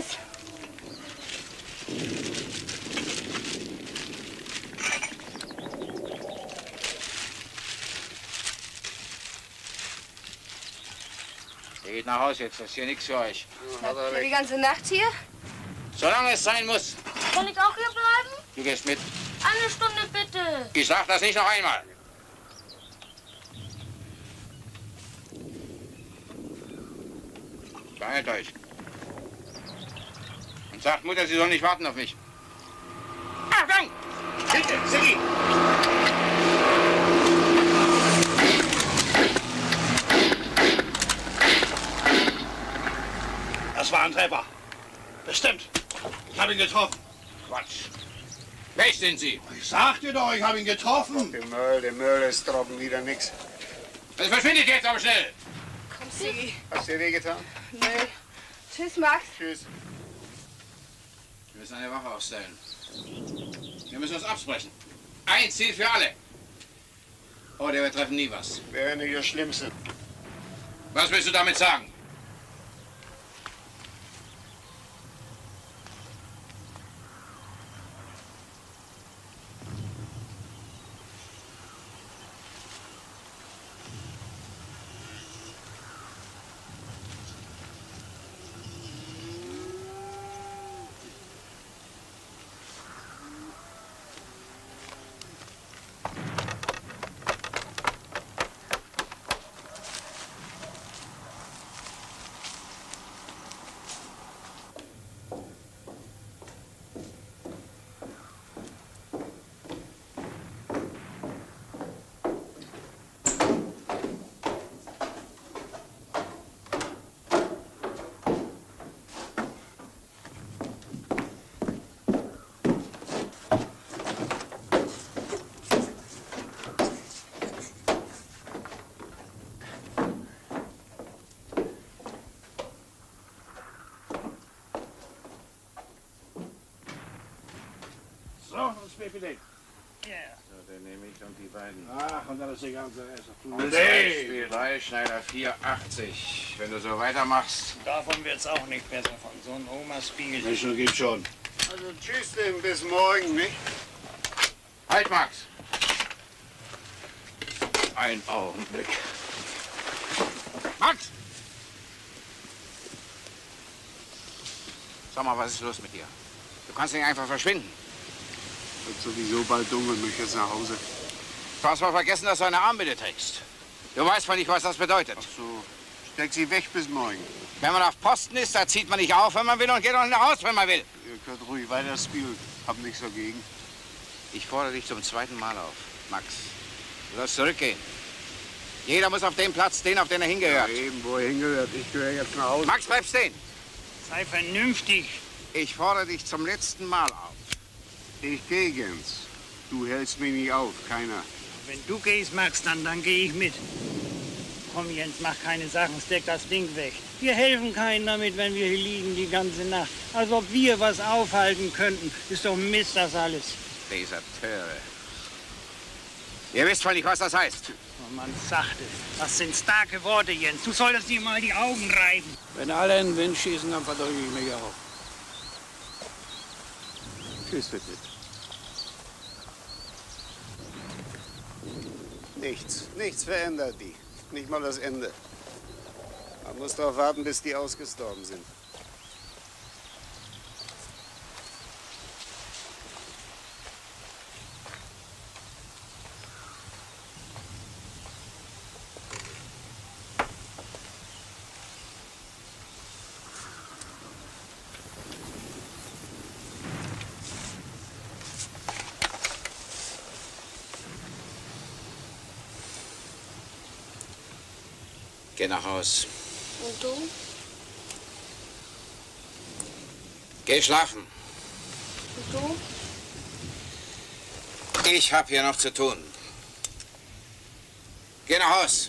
Ihr geht nach Hause jetzt, das ist hier nichts für euch. Bleibt ihr die ganze Nacht hier? Solange es sein muss. Soll ich auch hier bleiben? Du gehst mit. Eine Stunde bitte. Ich sag das nicht noch einmal. Beeilt euch. Und sagt Mutter, sie soll nicht warten auf mich. Achtung! Bitte, Siggi! Das war ein Treffer. Bestimmt. Ich habe ihn getroffen. Quatsch. Wer sind Sie? Ich sagte doch, ich habe ihn getroffen. Der Müll ist droben wieder nix. Das verschwindet jetzt aber schnell. Komm, Siggi. Hast du dir wehgetan? Nee. Tschüss, Max. Tschüss. Wir müssen eine Wache aufstellen. Wir müssen uns absprechen. Ein Ziel für alle. Oder wir treffen nie was. Wäre nicht das Schlimmste. Was willst du damit sagen? Zwei bitte. Ja. So, den nehme ich und die beiden. Ach, und dann ist egal, so erst noch. Und Spiel 3, Schneider 4,80. Wenn du so weitermachst. Davon wird's auch nicht besser von so einem Oma-Spiel. Nicht nur, geht schon. Also tschüss denn, bis morgen, nicht? Halt, Max! Ein Augenblick. Max! Sag mal, was ist los mit dir? Du kannst nicht einfach verschwinden. Wird sowieso bald dunkel, ich möchte jetzt nach Hause. Du hast mal vergessen, dass du eine Armbinde trägst. Du weißt mal nicht, was das bedeutet. Ach so, steck sie weg bis morgen. Wenn man auf Posten ist, da zieht man nicht auf, wenn man will, und geht auch nicht nach Hause, wenn man will. Ihr könnt ruhig weiter spielen. Hab nichts dagegen. Ich fordere dich zum zweiten Mal auf, Max. Du sollst zurückgehen. Jeder muss auf den Platz stehen, auf den er hingehört. Ja, eben, wo er hingehört. Ich gehöre jetzt nach Hause. Max, bleib stehen. Sei vernünftig. Ich fordere dich zum letzten Mal auf. Ich gehe, Jens. Du hältst mich nicht auf, keiner. Wenn du gehst, Max, dann gehe ich mit. Komm, Jens, mach keine Sachen, steck das Ding weg. Wir helfen keinen damit, wenn wir hier liegen die ganze Nacht. Als ob wir was aufhalten könnten. Ist doch Mist, das alles. Deserteure. Ihr wisst voll nicht, was das heißt. Oh, man sagt es. Das sind starke Worte, Jens. Du solltest dir mal die Augen reiben. Wenn alle in den Wind schießen, dann verdrücke ich mich auch. Tschüss, bitte. Nichts verändert die. Nicht mal das Ende. Man muss darauf warten, bis die ausgestorben sind. Geh nach Haus. Und du? Geh schlafen. Und du? Ich hab hier noch zu tun. Geh nach Haus.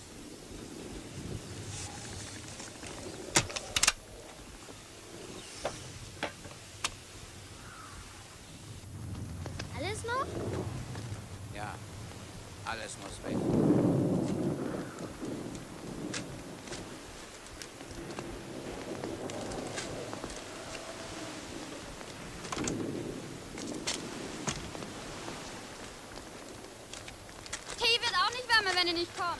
Alles noch? Ja, alles muss weg. Tee wird auch nicht wärmer, wenn ihr nicht kommt.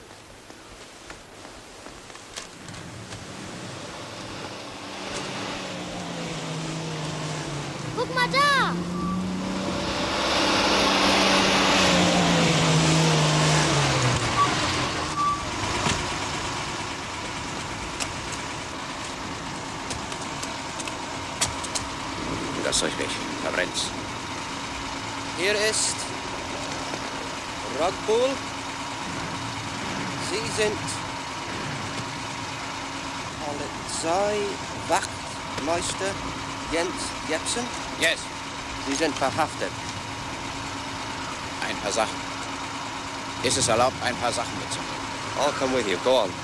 Guck mal da! Lasst euch weg. Verbrennt's. Hier ist Rockpool. Sie sind Polizeiwachtmeister Jens Jepsen? Yes. Sie sind verhaftet. Ein paar Sachen. Ist es erlaubt, ein paar Sachen mitzunehmen? I'll come with you. Go on.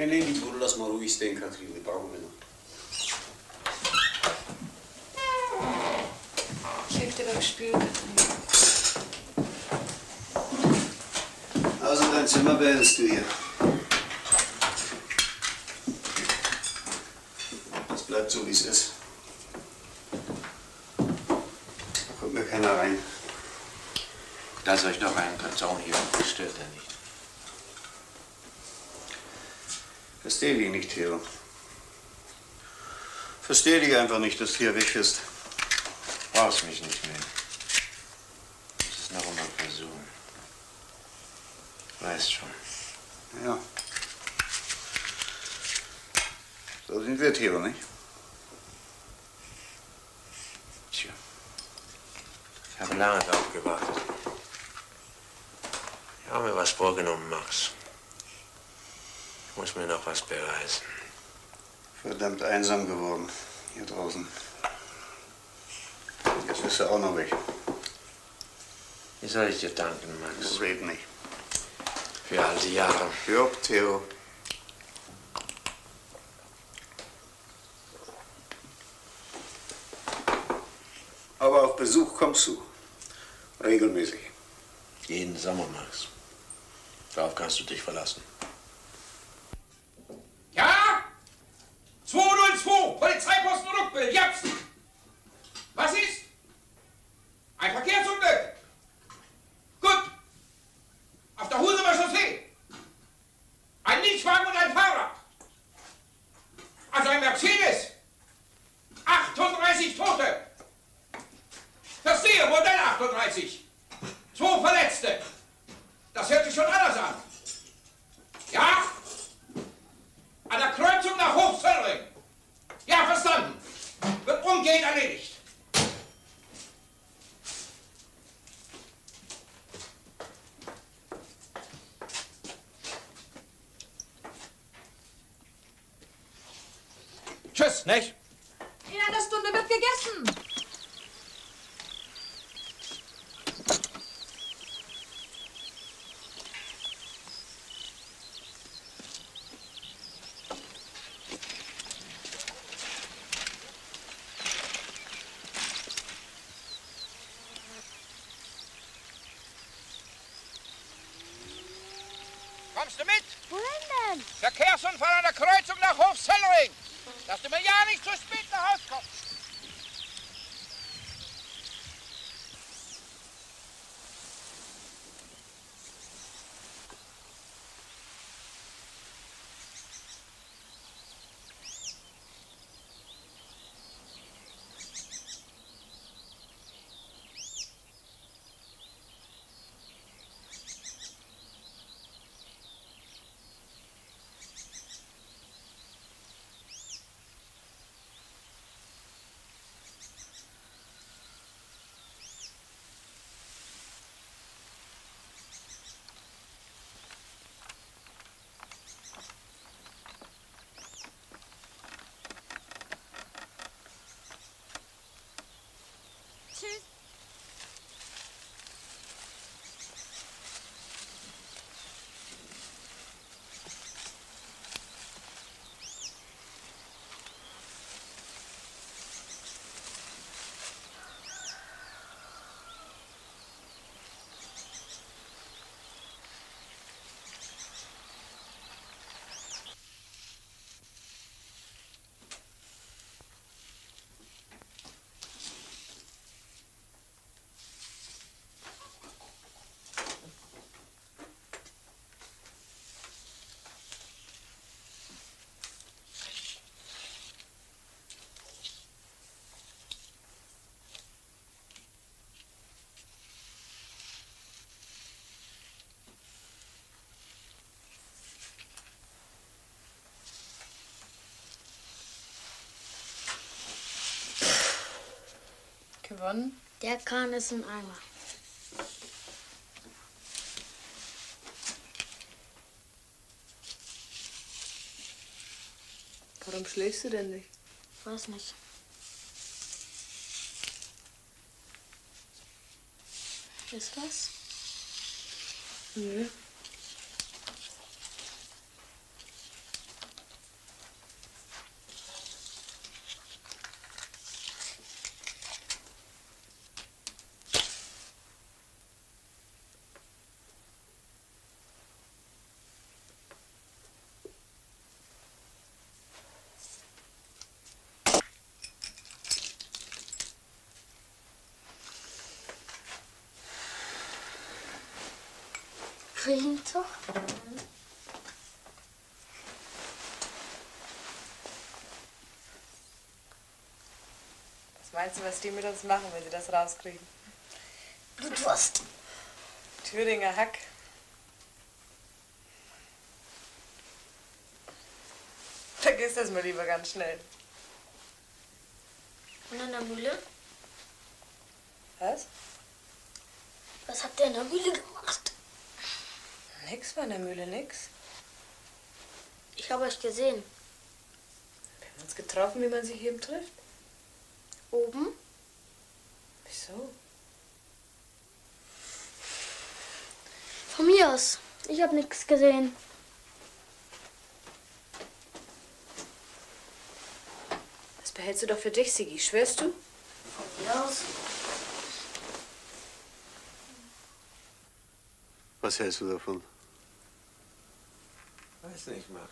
Nee, die Bruder, lass mal ruhig stehen, Katrin. Die brauchen wir noch. Ich helfe dir beim Spülen, Katrin. Also dein Zimmer behältst du hier. Das bleibt so, wie es ist. Da kommt mir keiner rein. Lasst euch noch einen Karton hier, das stört er nicht. Versteh dich nicht, Theo. Versteh dich einfach nicht, dass du hier weg bist. Brauchst mich nicht mehr. Das ist noch einmal versuchen. Weißt schon. Ja. So sind wir, Theo, nicht? Tja. Ich habe lange darauf gewartet. Ich habe mir was vorgenommen, Max. Ich muss mir noch was beweisen. Verdammt einsam geworden, hier draußen. Jetzt ist er auch noch weg. Wie soll ich dir danken, Max? Red nicht. Für all die Jahre. Job, Theo. Aber auf Besuch kommst du. Regelmäßig. Jeden Sommer, Max. Darauf kannst du dich verlassen. Ja? 202, Polizeiposten Ruckbill, Japsen. Was ist? Ein Verkehrsunglück. Gut. Auf der Husumer Chaussee. Ein Lichtwagen und ein Fahrrad. Also ein Mercedes. 38 Tote. Verstehe, Modell 38. 2 Verletzte. Das hört sich schon anders an. Ja? An der Kreuzung nach Hochzöllring. Ja, verstanden. Wird umgehend erledigt. Tschüss, nicht? In einer Stunde wird gegessen. Kommst du mit? Wohin denn? Verkehrsunfall an der Kreuzung nach Hochzöllring. Dass du mir ja nicht zu spät nach Hause kommst. Tschüss. Gewonnen? Der Kahn ist im Eimer. Warum schläfst du denn nicht? Weiß nicht. Ist was? Nö. Riesenzucht? Was meinst du, was die mit uns machen, wenn sie das rauskriegen? Blutwurst. Thüringer Hack. Vergiss das mal lieber ganz schnell. Und in der Mühle? Was? Was habt ihr in der Mühle gemacht? Nix war in der Mühle, nix. Ich habe euch gesehen. Wir haben uns getroffen, wie man sich eben trifft. Oben? Wieso? Von mir aus. Ich habe nichts gesehen. Das behältst du doch für dich, Sigi. Schwörst du? Von mir aus. Was hältst du davon? Weiß nicht, Max.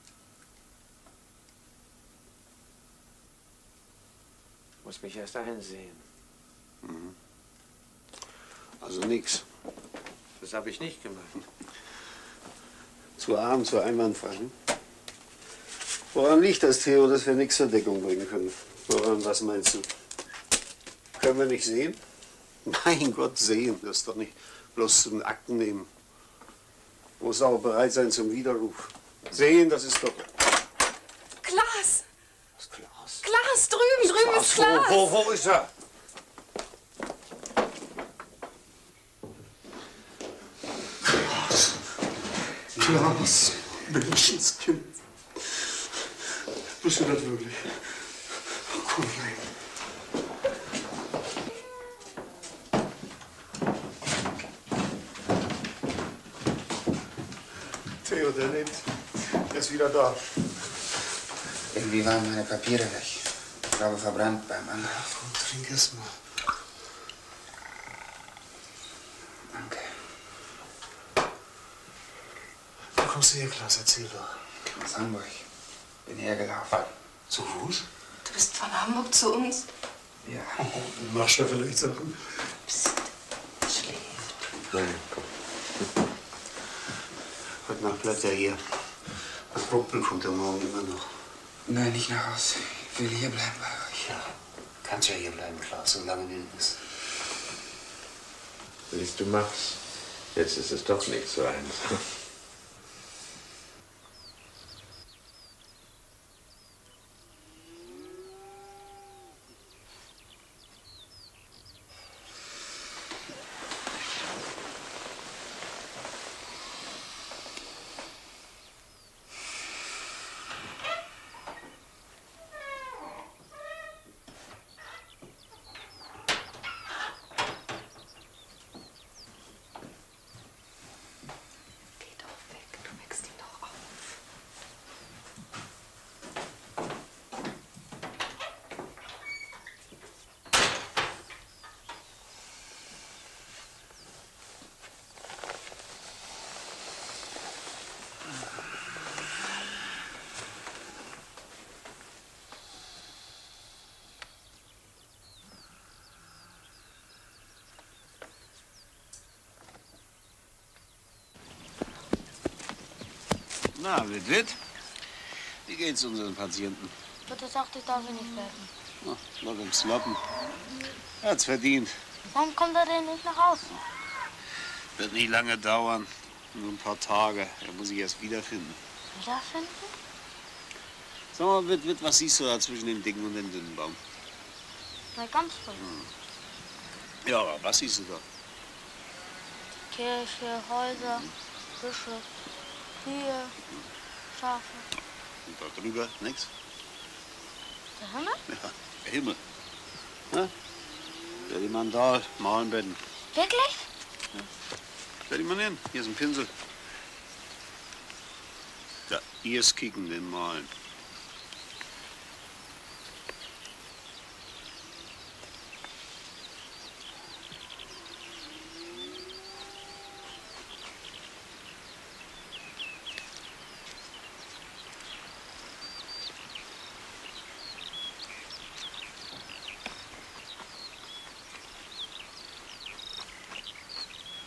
Muss mich erst einsehen. Mhm. Also nix. Das habe ich nicht gemacht. Zu arm, zu einwandfrei. Hm? Woran liegt das, Theo, dass wir nichts zur Deckung bringen können? Woran, was meinst du? Können wir nicht sehen? Mein Gott, sehen. Das ist doch nicht bloß zu den Akten nehmen. Muss auch bereit sein zum Widerruf. Sehen, das ist doch... Glas! Was Glas? Glas, drüben ist Glas! Wo ist er? Glas, Menschenskind. Bist du das wirklich? Komm rein. Theo, der lebt. Er ist wieder da. Irgendwie waren meine Papiere weg. Ich glaube, verbrannt beim Anruf. Trink es mal. Danke. Wo kommst du her, Klaas? Erzähl doch. Aus Hamburg. Bin hergelaufen. Zu Fuß? Du bist von Hamburg zu uns? Ja. Du machst ja vielleicht Sachen. Psst, schläft. Nein, komm. Heute Nacht bleibt er hier. Das Ruppel kommt er morgen immer noch. Nein, nicht nach Hause. Ich will hier bleiben bei euch. Ja, kannst ja hier bleiben, Klaas, solange du ist. Siehst du, Max, jetzt ist es doch nicht so einfach. Na, Wit, wie geht's unseren Patienten? Bitte sagt, ich darf hier nicht bleiben. Na, bleib im Sloppen. Er hat's verdient. Warum kommt er denn nicht nach Hause? Wird nicht lange dauern. Nur ein paar Tage. Er muss sich erst wiederfinden. Wiederfinden? Sag mal, Wit, was siehst du da zwischen dem dicken und dem dünnen Baum? Na, ganz voll. Ja, aber was siehst du da? Kirche, Häuser, Büsche, Kühe, Schafe. Und da drüber nix? Der Himmel? Ja, der Himmel. Na? Stell dir mal ein Dahl, Malenbetten. Wirklich? Stell dir mal hin, hier ist ein Pinsel. Da, hier ist Kicken, den Malen.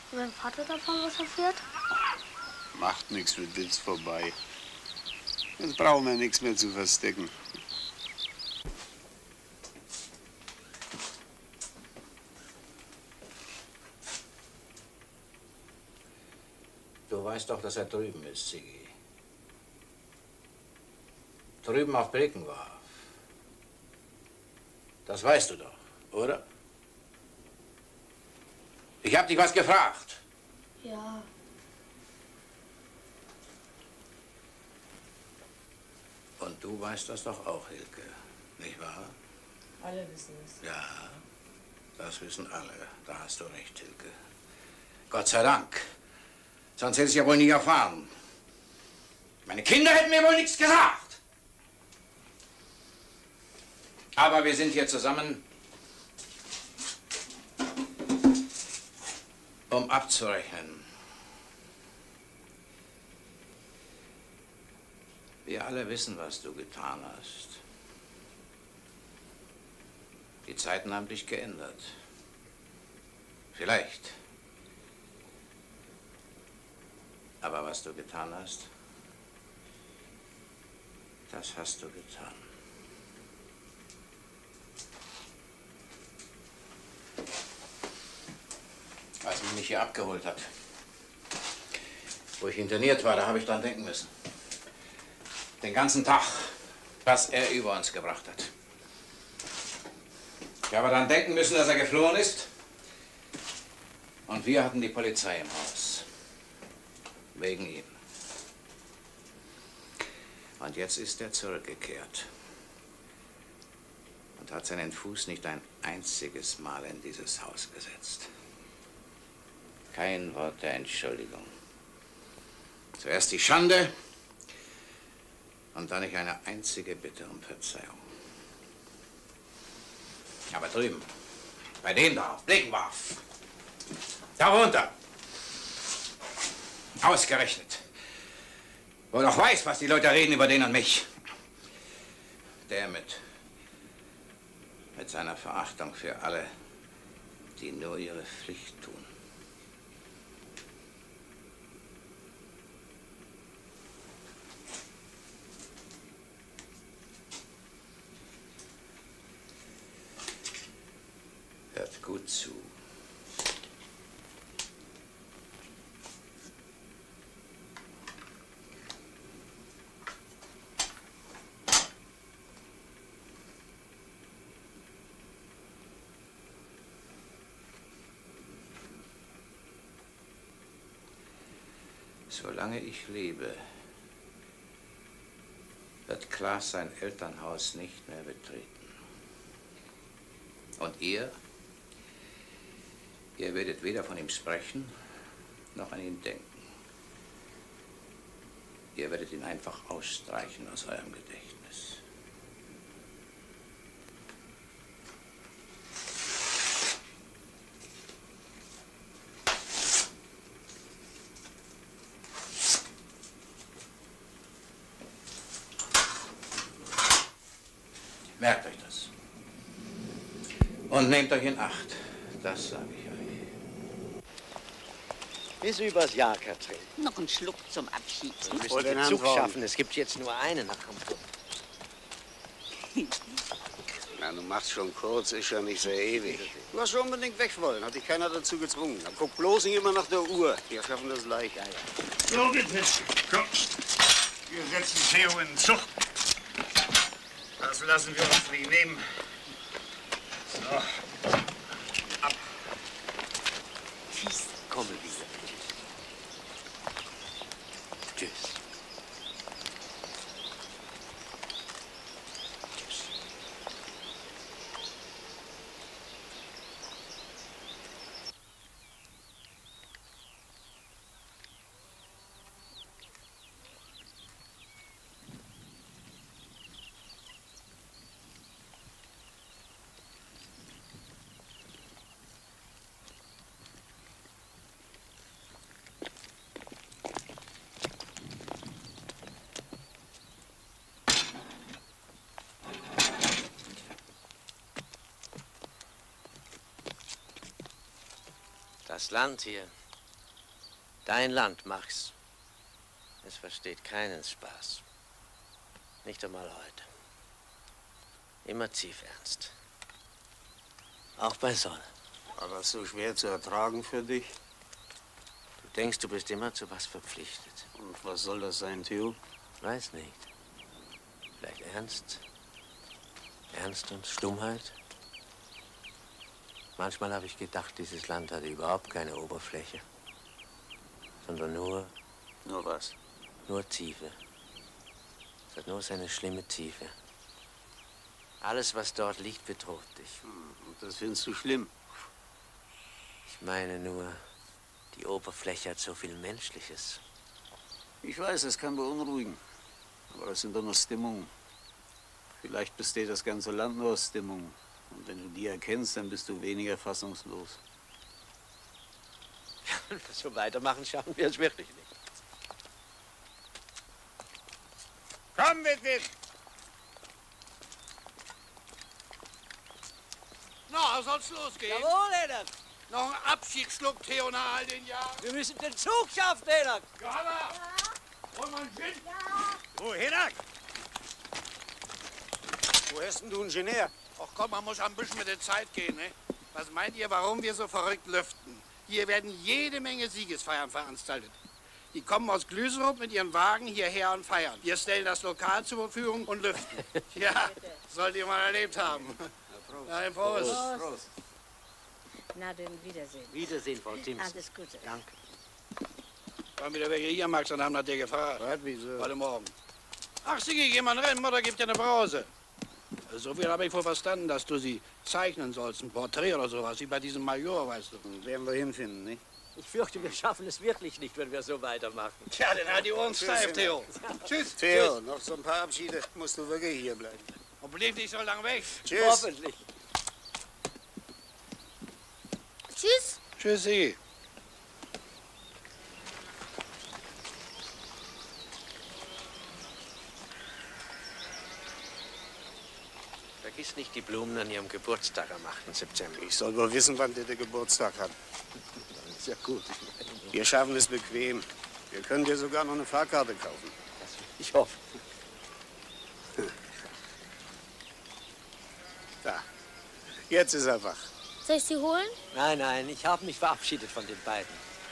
Wenn mein Vater davon was erfährt? Macht nichts, wird jetzt vorbei. Jetzt brauchen wir nichts mehr zu verstecken. Du weißt doch, dass er drüben ist, Siggi. Drüben auf Birkenwarf. Das weißt du doch, oder? Ich hab dich was gefragt. Ja. Und du weißt das doch auch, Hilke, nicht wahr? Alle wissen es. Ja, das wissen alle. Da hast du recht, Hilke. Gott sei Dank. Sonst hätte ich es ja wohl nie erfahren. Meine Kinder hätten mir wohl nichts gesagt. Aber wir sind hier zusammen, um abzurechnen. Wir alle wissen, was du getan hast. Die Zeiten haben dich geändert. Vielleicht. Aber was du getan hast, das hast du getan. Als man mich hier abgeholt hat, wo ich interniert war, da habe ich dran denken müssen. Den ganzen Tag, was er über uns gebracht hat. Ich habe daran denken müssen, dass er geflohen ist. Und wir hatten die Polizei im Haus. Wegen ihm. Und jetzt ist er zurückgekehrt. Und hat seinen Fuß nicht ein einziges Mal in dieses Haus gesetzt. Kein Wort der Entschuldigung. Zuerst die Schande und dann nicht eine einzige Bitte um Verzeihung. Aber drüben, bei dem da, auf Birkenwarf, da runter, ausgerechnet, wo er doch weiß, was die Leute reden über den und mich. Der mit seiner Verachtung für alle, die nur ihre Pflicht tun. Hört gut zu. Solange ich lebe, wird Klaas sein Elternhaus nicht mehr betreten. Und ihr werdet weder von ihm sprechen, noch an ihn denken. Ihr werdet ihn einfach ausstreichen aus eurem Gedächtnis. Merkt euch das. Und nehmt euch in Acht. Das sage ich euch. Bis übers Jahr, Katrin. Noch einen Schluck zum Abschied. Wir müssen den Zug schaffen. Es gibt jetzt nur einen nach Hamburg. Na, du machst schon kurz, ist ja nicht sehr ewig. Du hast schon unbedingt weg wollen, hat dich keiner dazu gezwungen. Dann guck bloß nicht immer nach der Uhr. Wir schaffen das leicht. Ja, ja. So, bitte. Komm. Wir setzen Theo in den Zug. Das lassen wir uns nicht nehmen. So. Ab. Tschüss. Komme wieder. Tschüss. Das Land hier Dein Land, Max. Es versteht keinen Spaß. Nicht einmal heute. Immer tiefernst. Auch bei Sonne. Aber so schwer zu ertragen für dich? Du denkst, du bist immer zu was verpflichtet. Und was soll das sein, Theo? Weiß nicht. Vielleicht Ernst? Ernst und Stummheit? Manchmal habe ich gedacht, dieses Land hatte überhaupt keine Oberfläche. Sondern nur... Nur was? Nur Tiefe. Es hat nur seine schlimme Tiefe. Alles, was dort liegt, bedroht dich. Und das findest du schlimm? Ich meine nur, die Oberfläche hat so viel Menschliches. Ich weiß, es kann beunruhigen. Aber das sind doch nur Stimmungen. Vielleicht besteht das ganze Land nur aus Stimmungen. Und wenn du die erkennst, dann bist du weniger fassungslos. Wenn wir so weitermachen, schaffen wir es wirklich nicht. Komm, Wittwin! Na, soll's losgehen? Jawohl, Enak! Noch ein Abschiedsschluck, Theo, nach all den Jahren. Wir müssen den Zug schaffen, Enak! Johanna! Hol mal einen Gin! Du, Hinak! Wo hast denn du einen Ingenieur? Ach komm, man muss ein bisschen mit der Zeit gehen, ne? Was meint ihr, warum wir so verrückt lüften? Hier werden jede Menge Siegesfeiern veranstaltet. Die kommen aus Glüserup mit ihren Wagen hierher und feiern. Wir stellen das Lokal zur Verfügung und lüften. Ja, sollt ihr mal erlebt haben. Nein, Prost. Prost. Na, dann Wiedersehen. Wiedersehen, Frau Timms. Alles Gute. Danke. Waren wieder welche hier, Max, und haben nach dir gefragt. Was, wieso? Heute Morgen. Ach, Sigi, geh mal rein, Mutter gibt dir eine Brause. So viel habe ich wohl verstanden, dass du sie zeichnen sollst, ein Porträt oder sowas, wie bei diesem Major, weißt du. Werden wir hinfinden, nicht? Ich fürchte, wir schaffen es wirklich nicht, wenn wir so weitermachen. Tja, dann hat die Ohren steif, Theo. Tschüss. Theo, Tschüss. noch so ein paar Abschiede musst du wirklich hier bleiben. Und blieb nicht so lang weg. Tschüss. Hoffentlich. Tschüss. Tschüssi. Vergiss nicht die Blumen an ihrem Geburtstag am 8. September. Ich soll wohl wissen, wann der Geburtstag hat. Das ist ja gut. Wir schaffen es bequem. Wir können dir sogar noch eine Fahrkarte kaufen. Ich hoffe. Da. Jetzt ist er wach. Soll ich sie holen? Nein, nein, ich habe mich verabschiedet von den beiden.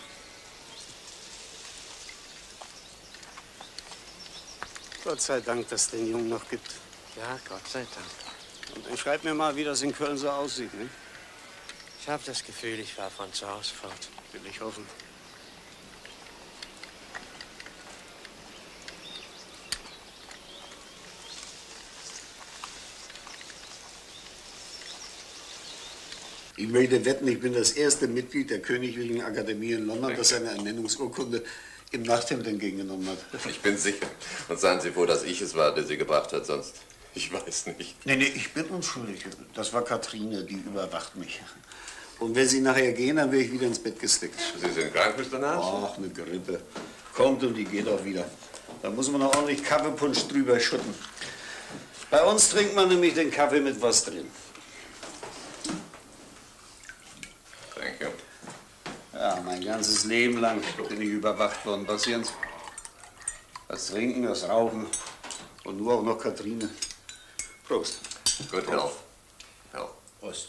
Gott sei Dank, dass es den Jungen noch gibt. Ja, Gott sei Dank. Und dann schreib mir mal, wie das in Köln so aussieht, ne? Ich habe das Gefühl, ich war von zu Hause fort. Will ich hoffen. Ich möchte wetten, ich bin das erste Mitglied der Königlichen Akademie in London, das seine Ernennungsurkunde im Nachthemd entgegengenommen hat. Ich bin sicher. Und seien Sie froh, dass ich es war, der Sie gebracht hat, sonst... Ich weiß nicht. Nee, ich bin unschuldig. Das war Katrine, die überwacht mich. Und wenn Sie nachher gehen, dann werde ich wieder ins Bett gesteckt. Sie sind krank, Mr. Nance? Ach, eine Grippe. Kommt und die geht auch wieder. Da muss man noch ordentlich Kaffeepunsch drüber schütten. Bei uns trinkt man nämlich den Kaffee mit was drin. Thank you. Ja, mein ganzes Leben lang bin ich überwacht worden. Was, Jens? Das Trinken, das Rauchen und nur auch noch Katrine. Prost. Good health. Health. Prost.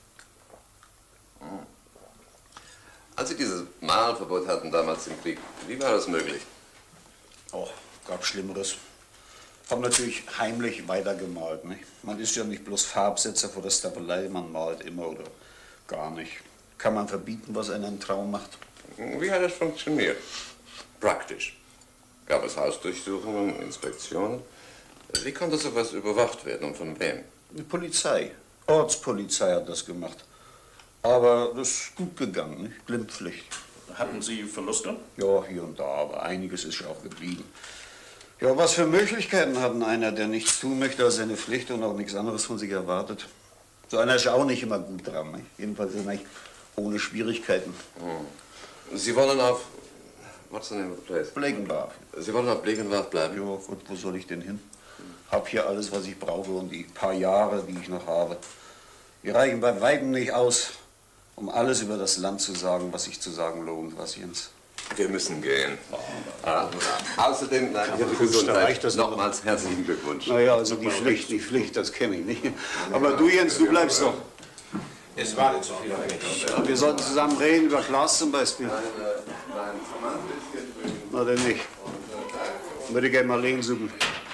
Als Sie dieses Malverbot hatten damals im Krieg, wie war das möglich? Oh, gab Schlimmeres. Hab natürlich heimlich weitergemalt. Nicht? Man ist ja nicht bloß Farbsetzer vor der Staffelei, man malt immer oder gar nicht. Kann man verbieten, was einen Traum macht? Wie hat das funktioniert? Praktisch. Gab es Hausdurchsuchungen, Inspektionen? Wie konnte sowas überwacht werden und von wem? Die Polizei. Ortspolizei hat das gemacht. Aber das ist gut gegangen, nicht? Blindpflicht. Hatten Sie Verluste? Ja, hier und da, aber einiges ist ja auch geblieben. Ja, was für Möglichkeiten hat denn einer, der nichts tun möchte als seine Pflicht und auch nichts anderes von sich erwartet? So einer ist ja auch nicht immer gut dran, nicht? Jedenfalls nicht ohne Schwierigkeiten. Sie wollen auf... What's the name of the place? Blegenwarf. Sie wollen auf Blegenwarf bleiben? Ja, gut, wo soll ich denn hin? Hab hier alles, was ich brauche und die paar Jahre, die ich noch habe. Die reichen bei weitem nicht aus, um alles über das Land zu sagen, was sich zu sagen lohnt, was, Jens? Wir müssen gehen. Außerdem, nein, Ihre Gesundheit. Nochmals herzlichen Glückwunsch. Naja, also die Pflicht, das kenne ich nicht. Aber du, Jens, du bleibst doch. Es war nicht so viel auf mich. Ja, wir sollten zusammen reden, über Klaas zum Beispiel. Nein, Vermandt ist hier drüben. Na, denn nicht. Würde gerne mal Lehen suchen.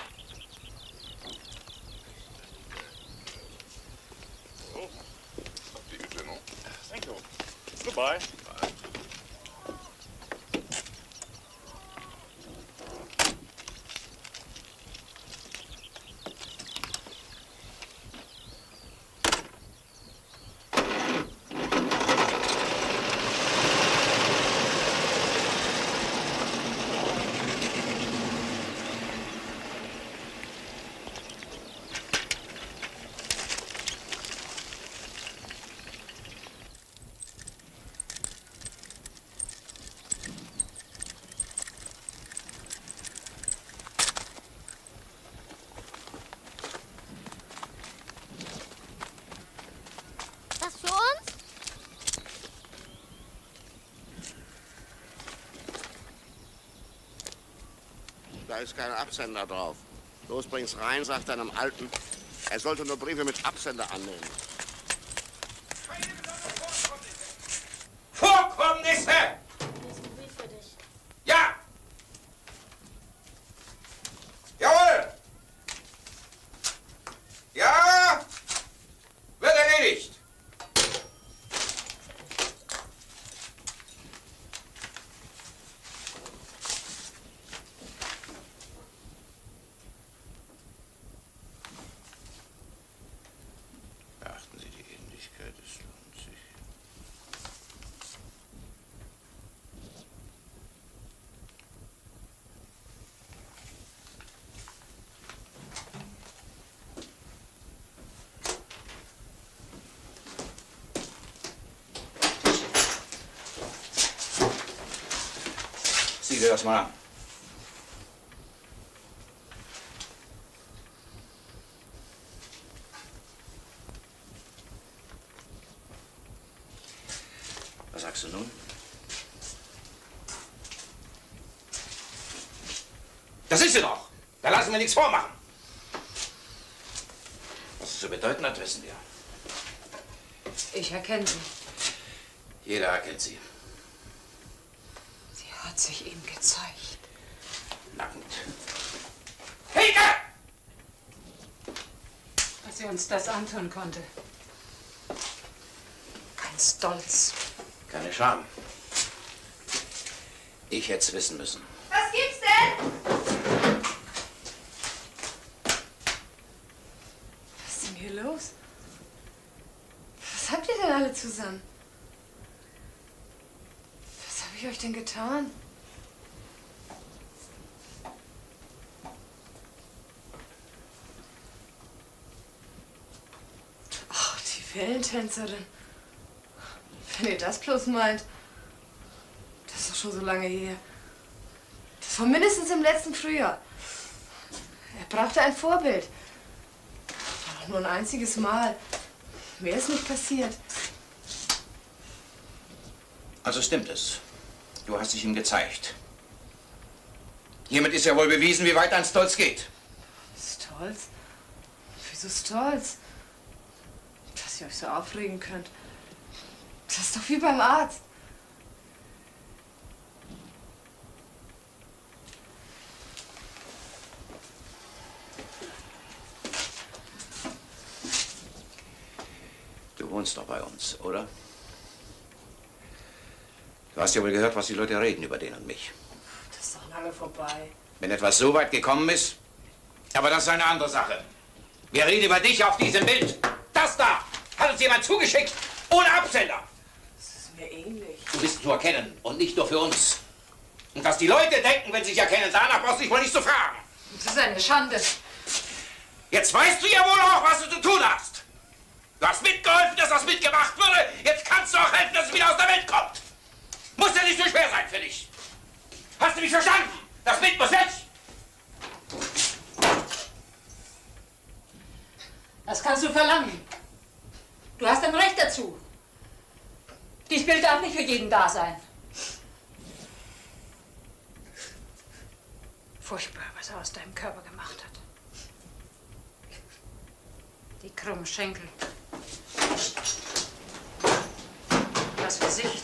Thank you. Goodbye. Was für uns? Da ist kein Absender drauf. Los, bring's rein, sagt deinem Alten. Er sollte nur Briefe mit Absender annehmen. Vorkommnisse! Hier ist ein Brief für dich. Ja! Jawohl! Ja! Wird erledigt! Beachten Sie die Ähnlichkeit, es lohnt sich. Sieh dir das mal an. Was sagst du nun? Das ist sie doch. Da lassen wir nichts vormachen. Was es zu bedeuten hat, wissen wir. Ich erkenne sie. Jeder erkennt sie. Sie hat sich ihm gezeigt. Nackend. Dass sie uns das antun konnte. Kein Stolz. Keine Scham. Ich hätte es wissen müssen. Was gibt's denn? Was ist denn hier los? Was habt ihr denn alle zusammen? Was habe ich euch denn getan? Ach, die Wellentänzerin. Wenn ihr das bloß meint. Das ist doch schon so lange her. Das war mindestens im letzten Frühjahr. Er brauchte ein Vorbild. War doch nur ein einziges Mal. Mehr ist nicht passiert. Also stimmt es. Du hast dich ihm gezeigt. Hiermit ist ja wohl bewiesen, wie weit dein Stolz geht. Stolz? Wieso Stolz? Dass ihr euch so aufregen könnt. Das ist doch wie beim Arzt. Du wohnst doch bei uns, oder? Du hast ja wohl gehört, was die Leute reden über den und mich. Das ist doch lange vorbei. Wenn etwas so weit gekommen ist. Aber das ist eine andere Sache. Wir reden über dich auf diesem Bild. Das da hat uns jemand zugeschickt, ohne Absender. Das ist mir ähnlich. Du bist zu erkennen und nicht nur für uns. Und was die Leute denken, wenn sie dich erkennen, danach brauchst du dich wohl nicht zu fragen. Das ist eine Schande. Jetzt weißt du ja wohl auch, was du zu tun hast. Du hast mitgeholfen, dass das mitgemacht wurde. Jetzt kannst du auch helfen, dass es wieder aus der Welt kommt. Muss ja nicht so schwer sein für dich. Hast du mich verstanden? Das Bild muss weg. Das kannst du verlangen. Du hast ein Recht dazu. Dieses Bild darf nicht für jeden da sein. Furchtbar, was er aus deinem Körper gemacht hat. Die krummen Schenkel. Das Gesicht.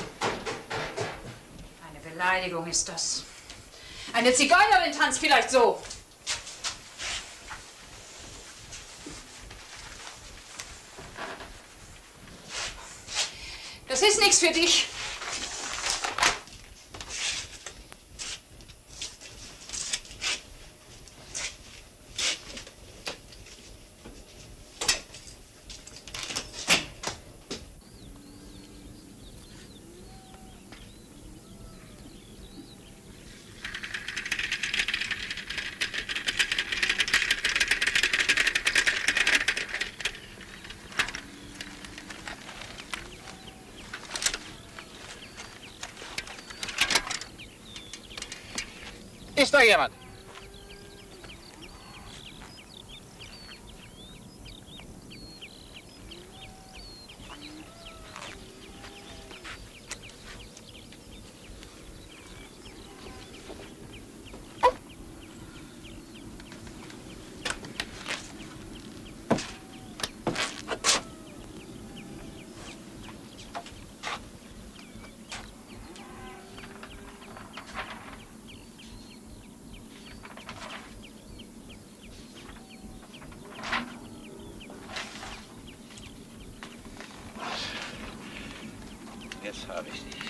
Eine Beleidigung ist das. Eine Zigeunerin tanzt vielleicht so. Das ist nichts für dich. Ist da jemand? Jetzt habe ich dich.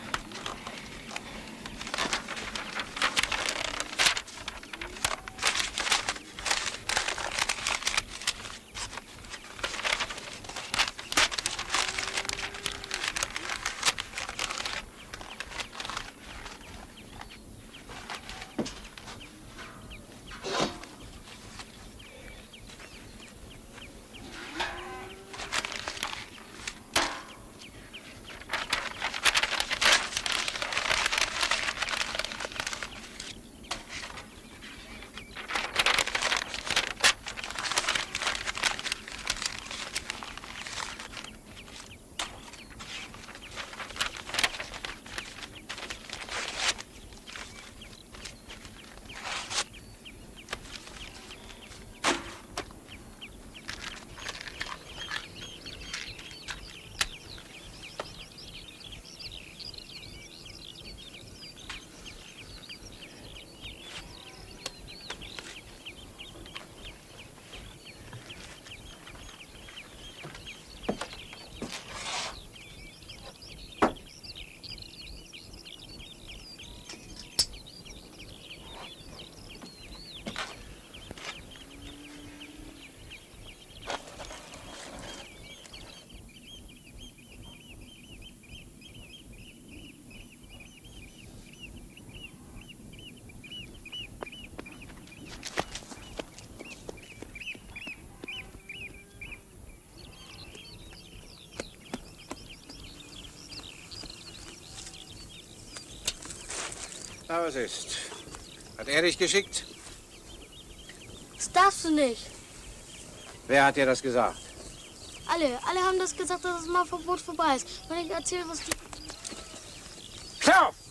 Na, was ist? Hat er dich geschickt? Das darfst du nicht. Wer hat dir das gesagt? Alle haben das gesagt, dass das Malverbot vorbei ist. Wenn ich erzähle, was die... Hör auf!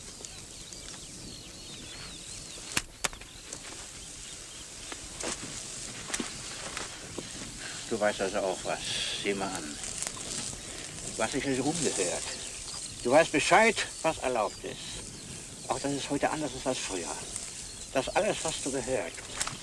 Du weißt also auch was. Sieh mal an. Was sich nicht rumgehört. Du weißt Bescheid, was erlaubt ist. Auch dass es heute anders ist als früher. Das alles, was du gehört.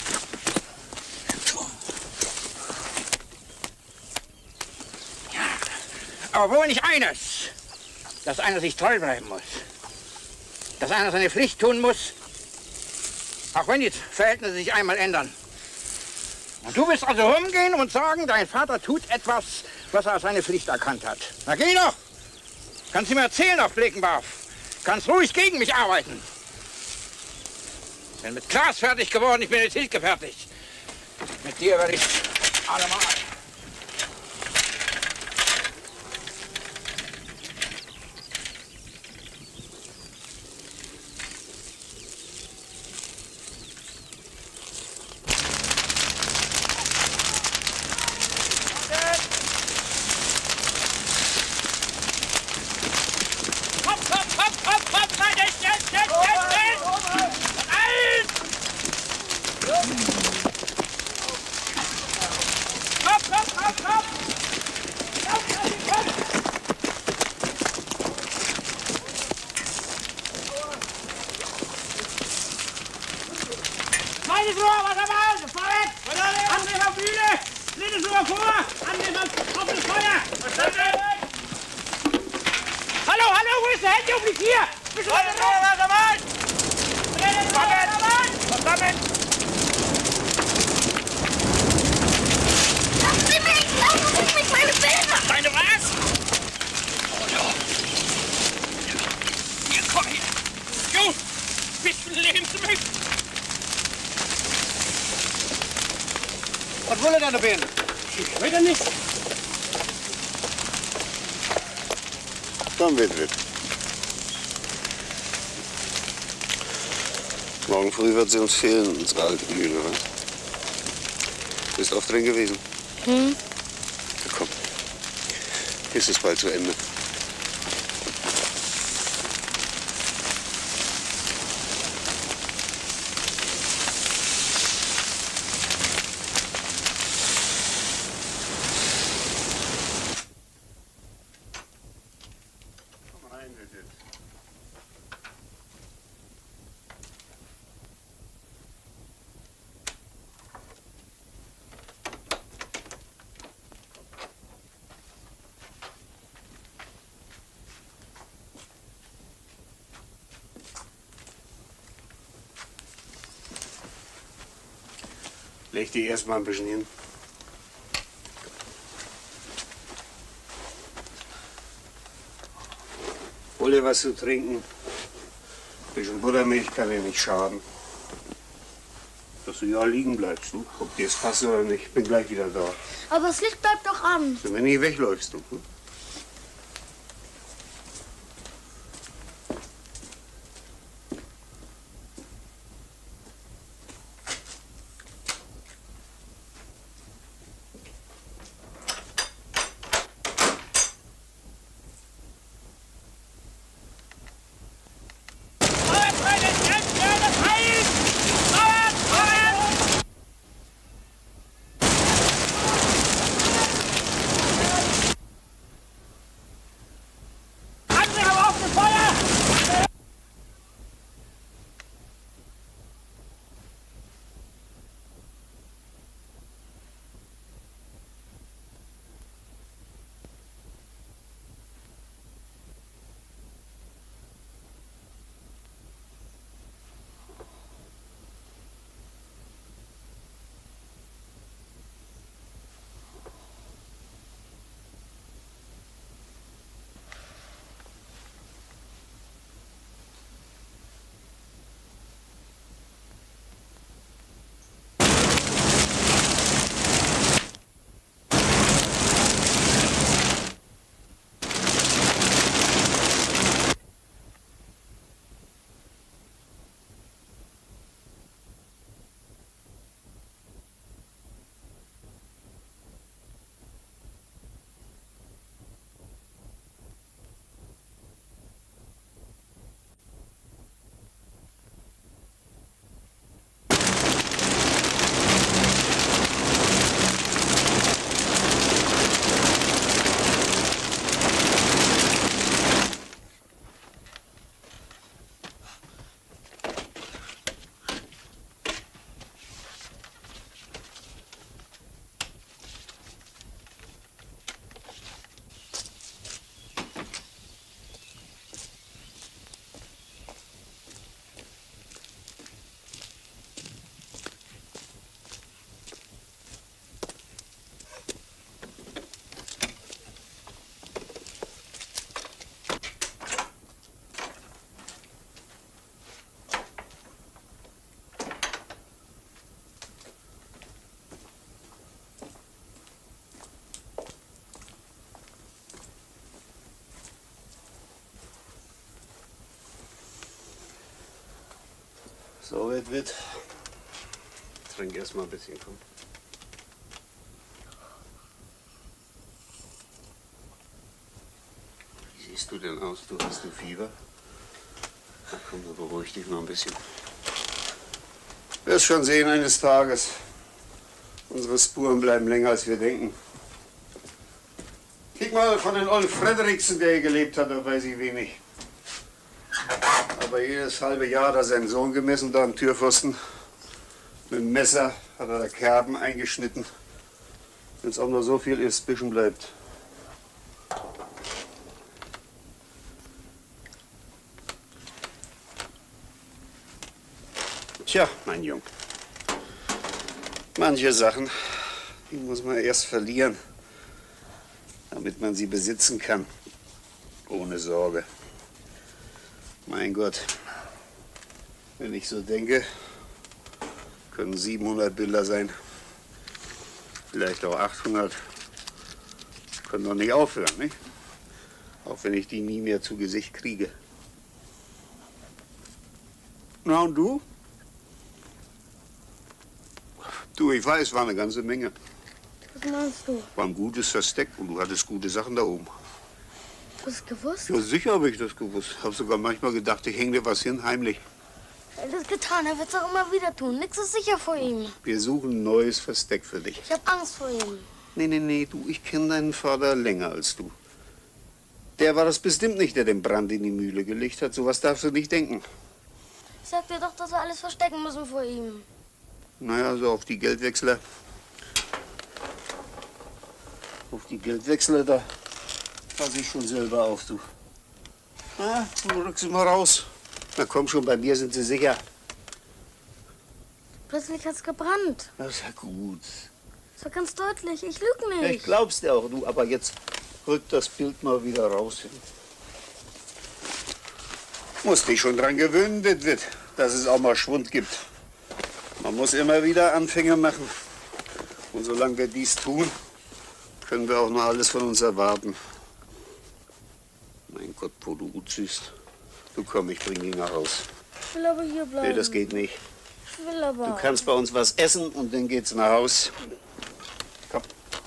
Ja, aber wohl nicht eines. Dass einer sich treu bleiben muss. Dass einer seine Pflicht tun muss. Auch wenn die Verhältnisse sich einmal ändern. Und du willst also rumgehen und sagen, dein Vater tut etwas, was er als seine Pflicht erkannt hat. Na geh doch! Kannst du mir erzählen auf Bleckenbarf. Kannst ruhig gegen mich arbeiten. Ich bin mit Klaas fertig geworden, ich bin mit Hilke fertig. Mit dir werde ich allemal. Flur, Wassermann! Vorwärts! Angriff auf Bühne! Linke Flur vor! Angriff auf offenes Feuer! Verstanden? Hallo, wo ist der Handyumblick hier? Wassermann! Verstanden! Lassen Sie mich, meine Bilder! Deine was? Oh ja. Hier, komm her. Jo, bisschen leben Sie mich. Was will er denn da bin? Ich will nicht. Komm, Wittwit. Morgen früh wird sie uns fehlen, unsere alte Mühle, wa? Bist oft drin gewesen? Hm? Na komm. Ist es bald zu Ende. Leg dich erst mal ein bisschen hin. Hol dir was zu trinken. Ein bisschen Buttermilch kann dir nicht schaden. Dass du ja liegen bleibst, du. Ob dir es passt oder nicht. Ich bin gleich wieder da. Aber das Licht bleibt doch an. Wenn du nicht wegläufst, du. Hm? So, Witt. Trink erst mal ein bisschen, komm. Wie siehst du denn aus? Du hast ein Fieber? Na komm, beruhig dich mal ein bisschen. Du wirst schon sehen eines Tages. Unsere Spuren bleiben länger, als wir denken. Kick mal von den ollen Frederiksen, der hier gelebt hat, da weiß ich wenig. Aber jedes halbe Jahr hat er seinen Sohn gemessen, da am Türpfosten. Mit dem Messer hat er Kerben eingeschnitten. Wenn es auch noch so viel ist, bisschen bleibt. Tja, mein Junge. Manche Sachen, die muss man erst verlieren, damit man sie besitzen kann. Ohne Sorge. Mein Gott. Wenn ich so denke, können 700 Bilder sein. Vielleicht auch 800. Können doch nicht aufhören, nicht? Auch wenn ich die nie mehr zu Gesicht kriege. Na und du? Du, ich weiß, war eine ganze Menge. Was meinst du? War ein gutes Versteck und du hattest gute Sachen da oben. Du hast gewusst? Ja, sicher habe ich das gewusst. Hab sogar manchmal gedacht, ich hänge dir was hin, heimlich. Er hat das getan, er wird es auch immer wieder tun. Nichts ist sicher vor ihm. Wir suchen ein neues Versteck für dich. Ich habe Angst vor ihm. Nee, du, ich kenne deinen Vater länger als du. Der war das bestimmt nicht, der den Brand in die Mühle gelegt hat. Sowas darfst du nicht denken. Ich sag dir doch, dass wir alles verstecken müssen vor ihm. Naja, so auf die Geldwechsler. Auf die Geldwechsler, da passe ich schon selber auf, du. Na, du rückst sie mal raus. Na komm schon, bei mir sind sie sicher. Plötzlich hat's gebrannt. Das ist ja gut. Das war ganz deutlich. Ich lüge nicht. Ich glaub's dir auch, du. Aber jetzt rück das Bild mal wieder raus. Musst dich schon dran gewöhnen, Witwit, dass es auch mal Schwund gibt. Man muss immer wieder Anfänge machen. Und solange wir dies tun, können wir auch noch alles von uns erwarten. Mein Gott, wo du gut siehst. Du komm, ich bring dich nach Haus. Ich will aber hier bleiben. Nee, das geht nicht. Ich will aber. Du kannst bei uns was essen und dann geht's nach Haus. Komm.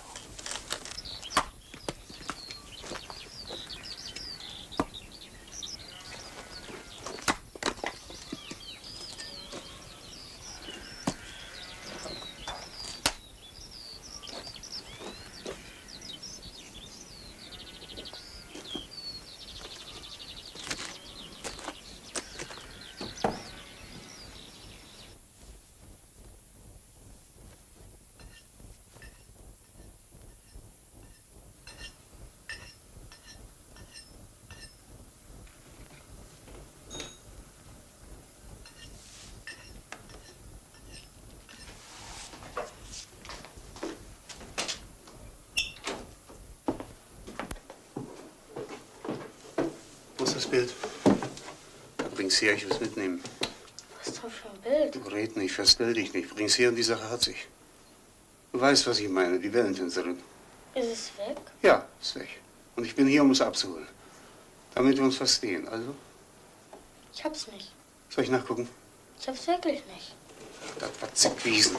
Wo ist das Bild? Bring's her, ich will's mitnehmen. Was ist das für ein Bild? Du red nicht, verstell dich nicht. Bring's her und die Sache hat sich. Du weißt, was ich meine, die Wellentänzerin. Ist es weg? Ja, ist weg. Und ich bin hier, um es abzuholen. Damit wir uns verstehen, also? Ich hab's nicht. Soll ich nachgucken? Ich hab's wirklich nicht. Das war zerquiesen.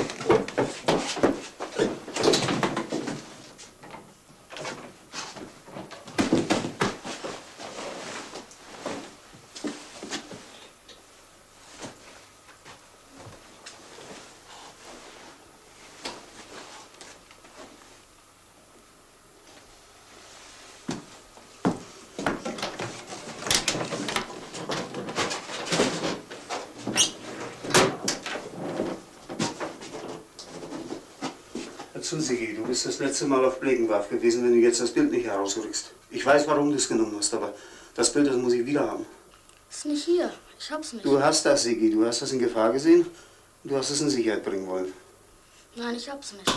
Sigi, du bist das letzte Mal auf Blegenwarf gewesen, wenn du jetzt das Bild nicht herausrückst. Ich weiß, warum du es genommen hast, aber das Bild, das muss ich wieder haben. Ist nicht hier. Ich hab's nicht. Du hast das, Sigi. Du hast das in Gefahr gesehen und du hast es in Sicherheit bringen wollen. Nein, ich hab's nicht.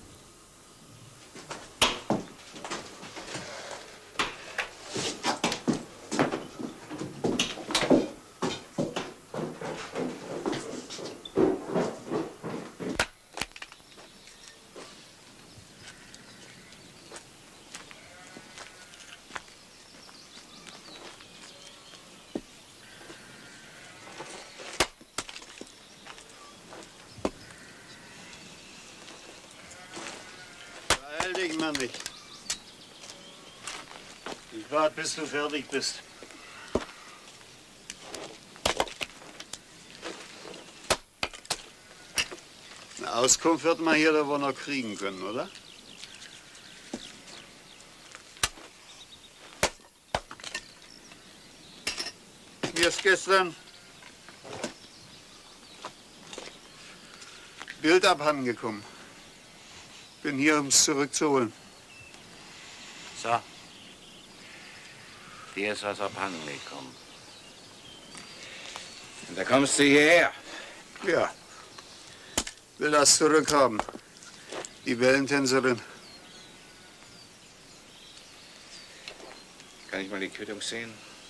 Beeil dich mal nicht. Ich warte, bis du fertig bist. Eine Auskunft wird man hier da wohl noch kriegen können, oder? Wie erst gestern? Bild abhanden gekommen. Bin hier, um es zurückzuholen. So. Dir ist was abhanden gekommen. Und da kommst du hierher. Ja. Will das zurückhaben. Die Wellentänzerin. Kann ich mal die Quittung sehen?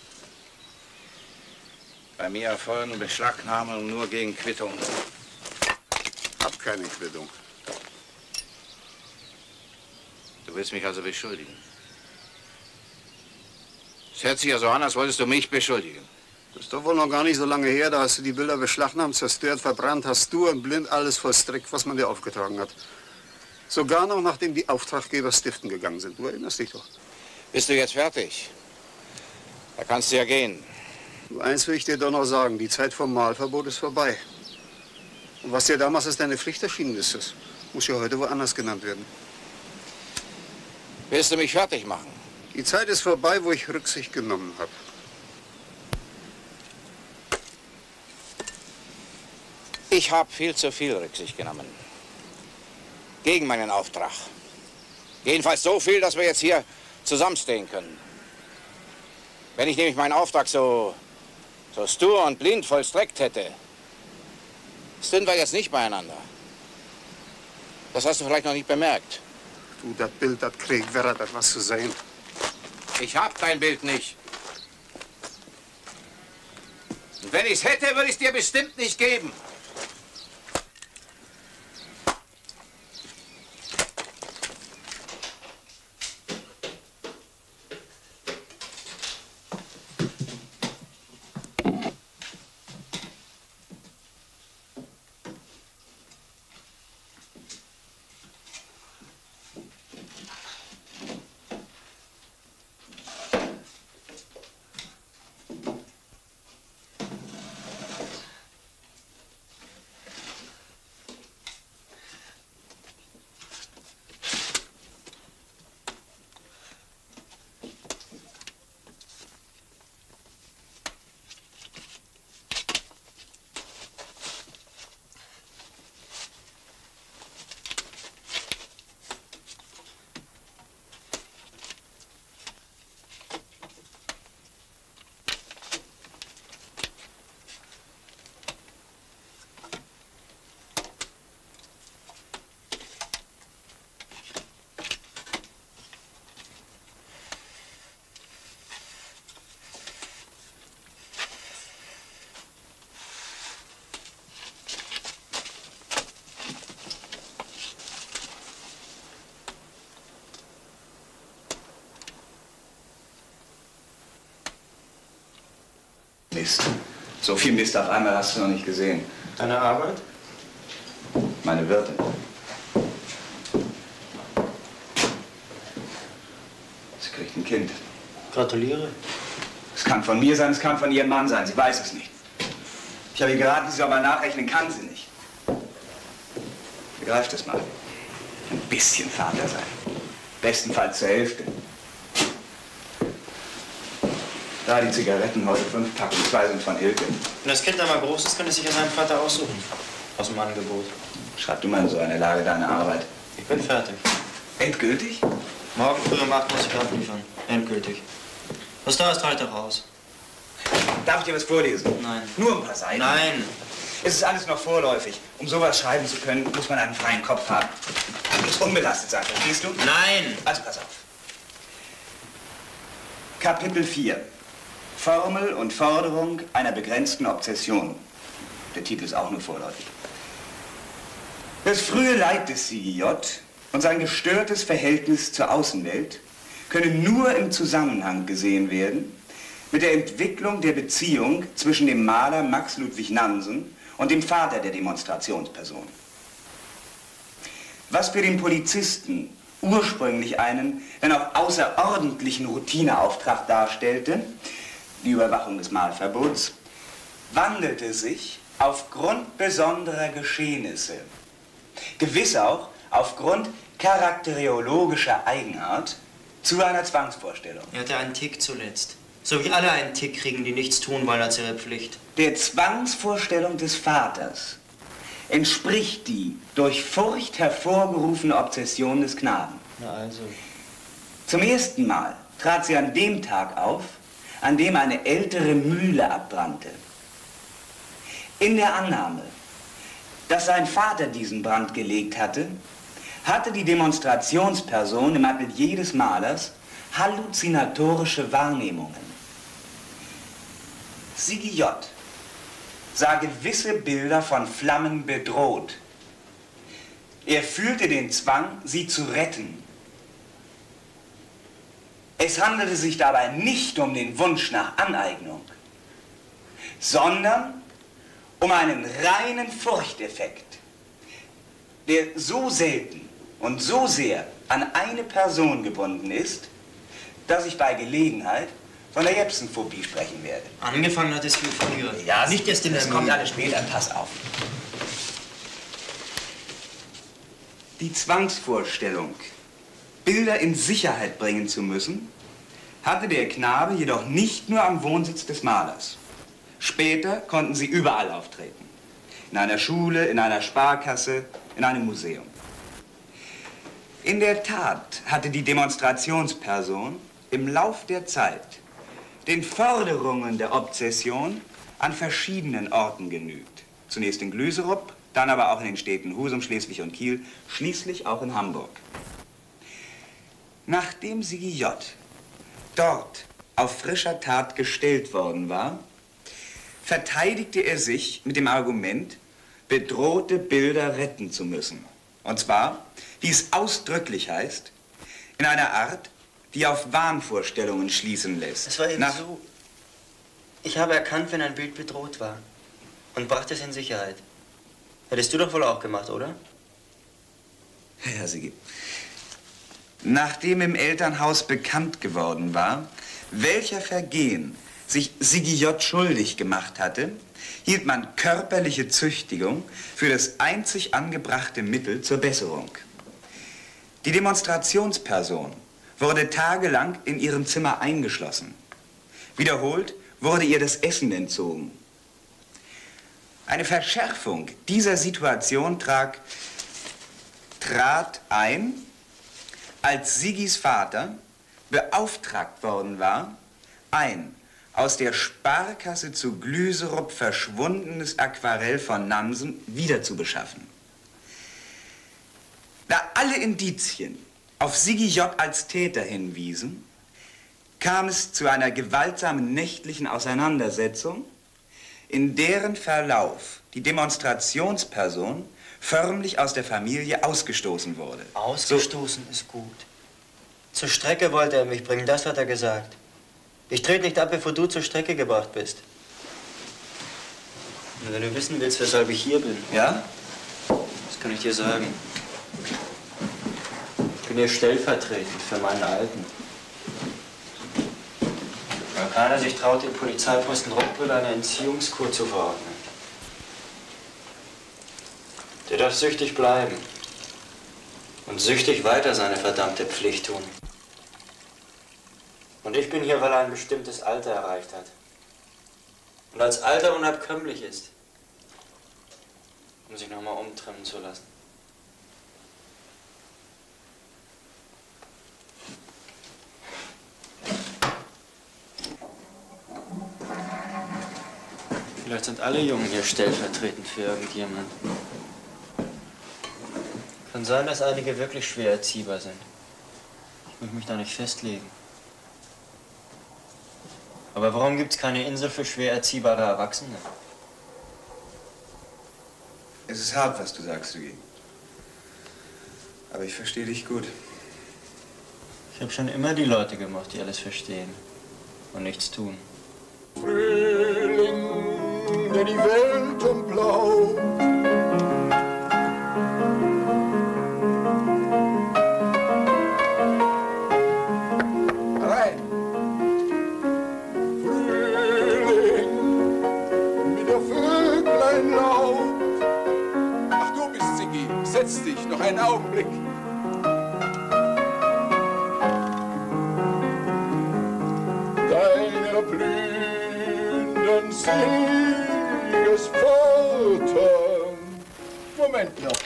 Bei mir erfolgen Beschlagnahmungen nur gegen Quittung. Hab keine Quittung. Du willst mich also beschuldigen? Es hört sich ja so an, als wolltest du mich beschuldigen. Das ist doch wohl noch gar nicht so lange her, da hast du die Bilder beschlagnahmt, zerstört, verbrannt, hast du und blind alles vollstreckt, was man dir aufgetragen hat. Sogar noch, nachdem die Auftraggeber stiften gegangen sind. Du erinnerst dich doch. Bist du jetzt fertig? Da kannst du ja gehen. Du, eins will ich dir doch noch sagen, die Zeit vom Mahlverbot ist vorbei. Und was dir damals als deine Pflicht erschienen ist, das muss ja heute woanders genannt werden. Willst du mich fertig machen? Die Zeit ist vorbei, wo ich Rücksicht genommen habe. Ich habe viel zu viel Rücksicht genommen. Gegen meinen Auftrag. Jedenfalls so viel, dass wir jetzt hier zusammenstehen können. Wenn ich nämlich meinen Auftrag so stur und blind vollstreckt hätte, stünden wir jetzt nicht beieinander. Das hast du vielleicht noch nicht bemerkt. Du, das Bild, das kriegt, wäre das was zu sehen. Ich hab dein Bild nicht. Und wenn ich's hätte, würde ich es dir bestimmt nicht geben. Mist. So viel Mist auf einmal hast du noch nicht gesehen. Deine Arbeit? Meine Wirtin. Sie kriegt ein Kind. Gratuliere. Es kann von mir sein, es kann von ihrem Mann sein. Sie weiß es nicht. Ich habe ihr geraten, sie soll mal nachrechnen, kann sie nicht. Begreift es mal. Ein bisschen Vater sein. Bestenfalls zur Hälfte. Da die Zigaretten, heute 5 Packen, 2 sind von Hilke. Wenn das Kind einmal groß ist, kann es sich ja seinen Vater aussuchen. Aus dem Angebot. Schreib du mal in so einer Lage deine Arbeit. Ich bin fertig. Endgültig? Morgen früh um 8 muss ich abliefern. Endgültig. Was da ist, halt doch raus. Darf ich dir was vorlesen? Nein. Nur ein paar Seiten? Nein. Es ist alles noch vorläufig. Um sowas schreiben zu können, muss man einen freien Kopf haben. Muss unbelastet sein, verstehst du? Nein. Also pass auf. Kapitel 4. Formel und Forderung einer begrenzten Obsession. Der Titel ist auch nur vorläufig. Das frühe Leid des CIJ und sein gestörtes Verhältnis zur Außenwelt können nur im Zusammenhang gesehen werden mit der Entwicklung der Beziehung zwischen dem Maler Max Ludwig Nansen und dem Vater der Demonstrationsperson. Was für den Polizisten ursprünglich einen, wenn auch außerordentlichen Routineauftrag darstellte, die Überwachung des Mahlverbots, wandelte sich aufgrund besonderer Geschehnisse, gewiss auch aufgrund charakteriologischer Eigenart, zu einer Zwangsvorstellung. Er hatte einen Tick zuletzt. So wie alle einen Tick kriegen, die nichts tun wollen als ihre Pflicht. Der Zwangsvorstellung des Vaters, entspricht die durch Furcht hervorgerufene Obsession des Knaben. Na also. Zum ersten Mal trat sie an dem Tag auf, an dem eine ältere Mühle abbrannte. In der Annahme, dass sein Vater diesen Brand gelegt hatte, hatte die Demonstrationsperson im Atelier des Malers halluzinatorische Wahrnehmungen. Siggi J. sah gewisse Bilder von Flammen bedroht. Er fühlte den Zwang, sie zu retten. Es handelte sich dabei nicht um den Wunsch nach Aneignung, sondern um einen reinen Furchteffekt, der so selten und so sehr an eine Person gebunden ist, dass ich bei Gelegenheit von der Jepsenphobie sprechen werde. Angefangen hat es viel früher. Ja, nicht erst in der kommt alles später. Pass auf. Die Zwangsvorstellung, Bilder in Sicherheit bringen zu müssen, hatte der Knabe jedoch nicht nur am Wohnsitz des Malers. Später konnten sie überall auftreten. In einer Schule, in einer Sparkasse, in einem Museum. In der Tat hatte die Demonstrationsperson im Lauf der Zeit den Forderungen der Obsession an verschiedenen Orten genügt. Zunächst in Glüserup, dann aber auch in den Städten Husum, Schleswig und Kiel, schließlich auch in Hamburg. Nachdem Siggi J. dort auf frischer Tat gestellt worden war, verteidigte er sich mit dem Argument, bedrohte Bilder retten zu müssen. Und zwar, wie es ausdrücklich heißt, in einer Art, die auf Wahnvorstellungen schließen lässt. Es war eben so. Ich habe erkannt, wenn ein Bild bedroht war und brachte es in Sicherheit. Hättest du doch wohl auch gemacht, oder? Ja, Siggi. Nachdem im Elternhaus bekannt geworden war, welcher Vergehen sich Siggi J. schuldig gemacht hatte, hielt man körperliche Züchtigung für das einzig angebrachte Mittel zur Besserung. Die Demonstrationsperson wurde tagelang in ihrem Zimmer eingeschlossen. Wiederholt wurde ihr das Essen entzogen. Eine Verschärfung dieser Situation trat ein, als Siggis Vater beauftragt worden war, ein aus der Sparkasse zu Glüserup verschwundenes Aquarell von Nansen wiederzubeschaffen. Da alle Indizien auf Siggi J. als Täter hinwiesen, kam es zu einer gewaltsamen nächtlichen Auseinandersetzung, in deren Verlauf die Demonstrationsperson förmlich aus der Familie ausgestoßen wurde. Ausgestoßen ist gut. Zur Strecke wollte er mich bringen, das hat er gesagt. Ich trete nicht ab, bevor du zur Strecke gebracht bist. Und wenn du wissen willst, weshalb ich hier bin. Ja? Das kann ich dir sagen. Ich bin hier stellvertretend für meinen Alten. Weil keiner sich traut, den Polizeiposten Rockbrüll eine Entziehungskur zu verordnen. Der darf süchtig bleiben. Und süchtig weiter seine verdammte Pflicht tun. Und ich bin hier, weil er ein bestimmtes Alter erreicht hat. Und als Alter unabkömmlich ist, um sich nochmal umtrimmen zu lassen. Vielleicht sind alle Jungen hier stellvertretend für irgendjemanden. Kann sein, dass einige wirklich schwer erziehbar sind. Ich möchte mich da nicht festlegen. Aber warum gibt's keine Insel für schwer erziehbare Erwachsene? Es ist hart, was du sagst, Siggi. Aber ich verstehe dich gut. Ich habe schon immer die Leute gemacht, die alles verstehen und nichts tun. Frühling, der die Welt umblaut. Rein! Frühling, mit der Vöglein laut. Ach, du bist Siggi. Setz dich, noch einen Augenblick. Deine blühenden Siegespforten Moment noch.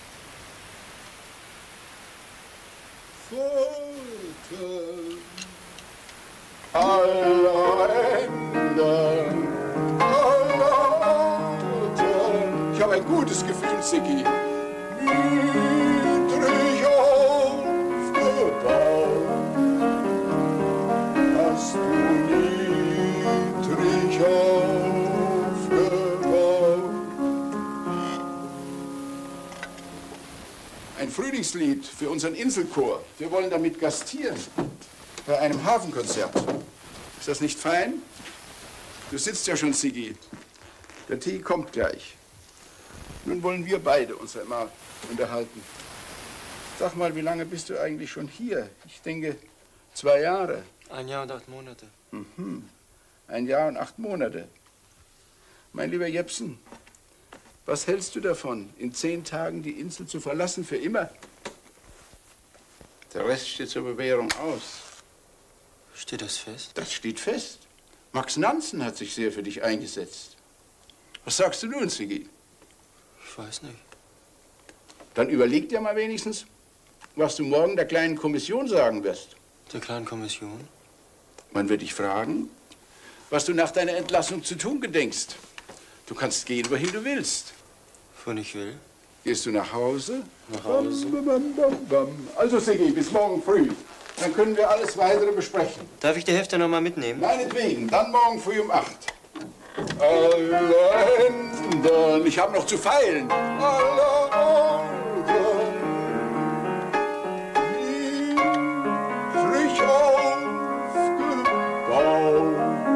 Aller Enden, aller Orten. Ich habe ein gutes Gefühl, Ziggy. Niedrig aufgebaut, hast du niedrig aufgebaut. Ein Frühlingslied für unseren Inselchor. Wir wollen damit gastieren. Bei einem Hafenkonzert. Ist das nicht fein? Du sitzt ja schon, Ziggy. Der Tee kommt gleich. Nun wollen wir beide uns einmal unterhalten. Sag mal, wie lange bist du eigentlich schon hier? Ich denke, 2 Jahre. 1 Jahr und 8 Monate. Mhm. 1 Jahr und 8 Monate. Mein lieber Jepsen, was hältst du davon, in 10 Tagen die Insel zu verlassen für immer? Der Rest steht zur Bewährung aus. Steht das fest? Das steht fest. Max Nansen hat sich sehr für dich eingesetzt. Was sagst du nun, Ziggy? Ich weiß nicht. Dann überleg dir mal wenigstens, was du morgen der kleinen Kommission sagen wirst. Der kleinen Kommission? Man wird dich fragen, was du nach deiner Entlassung zu tun gedenkst. Du kannst gehen, wohin du willst. Wohin ich will? Gehst du nach Hause? Nach Hause. Bam, bam, bam, bam. Also, Ziggy, bis morgen früh. Dann können wir alles Weitere besprechen. Darf ich die Hefte noch mal mitnehmen? Meinetwegen, dann morgen früh um 8. Alle Enden, ich habe noch zu feilen. Alle Orden, niedrig aufgebaut.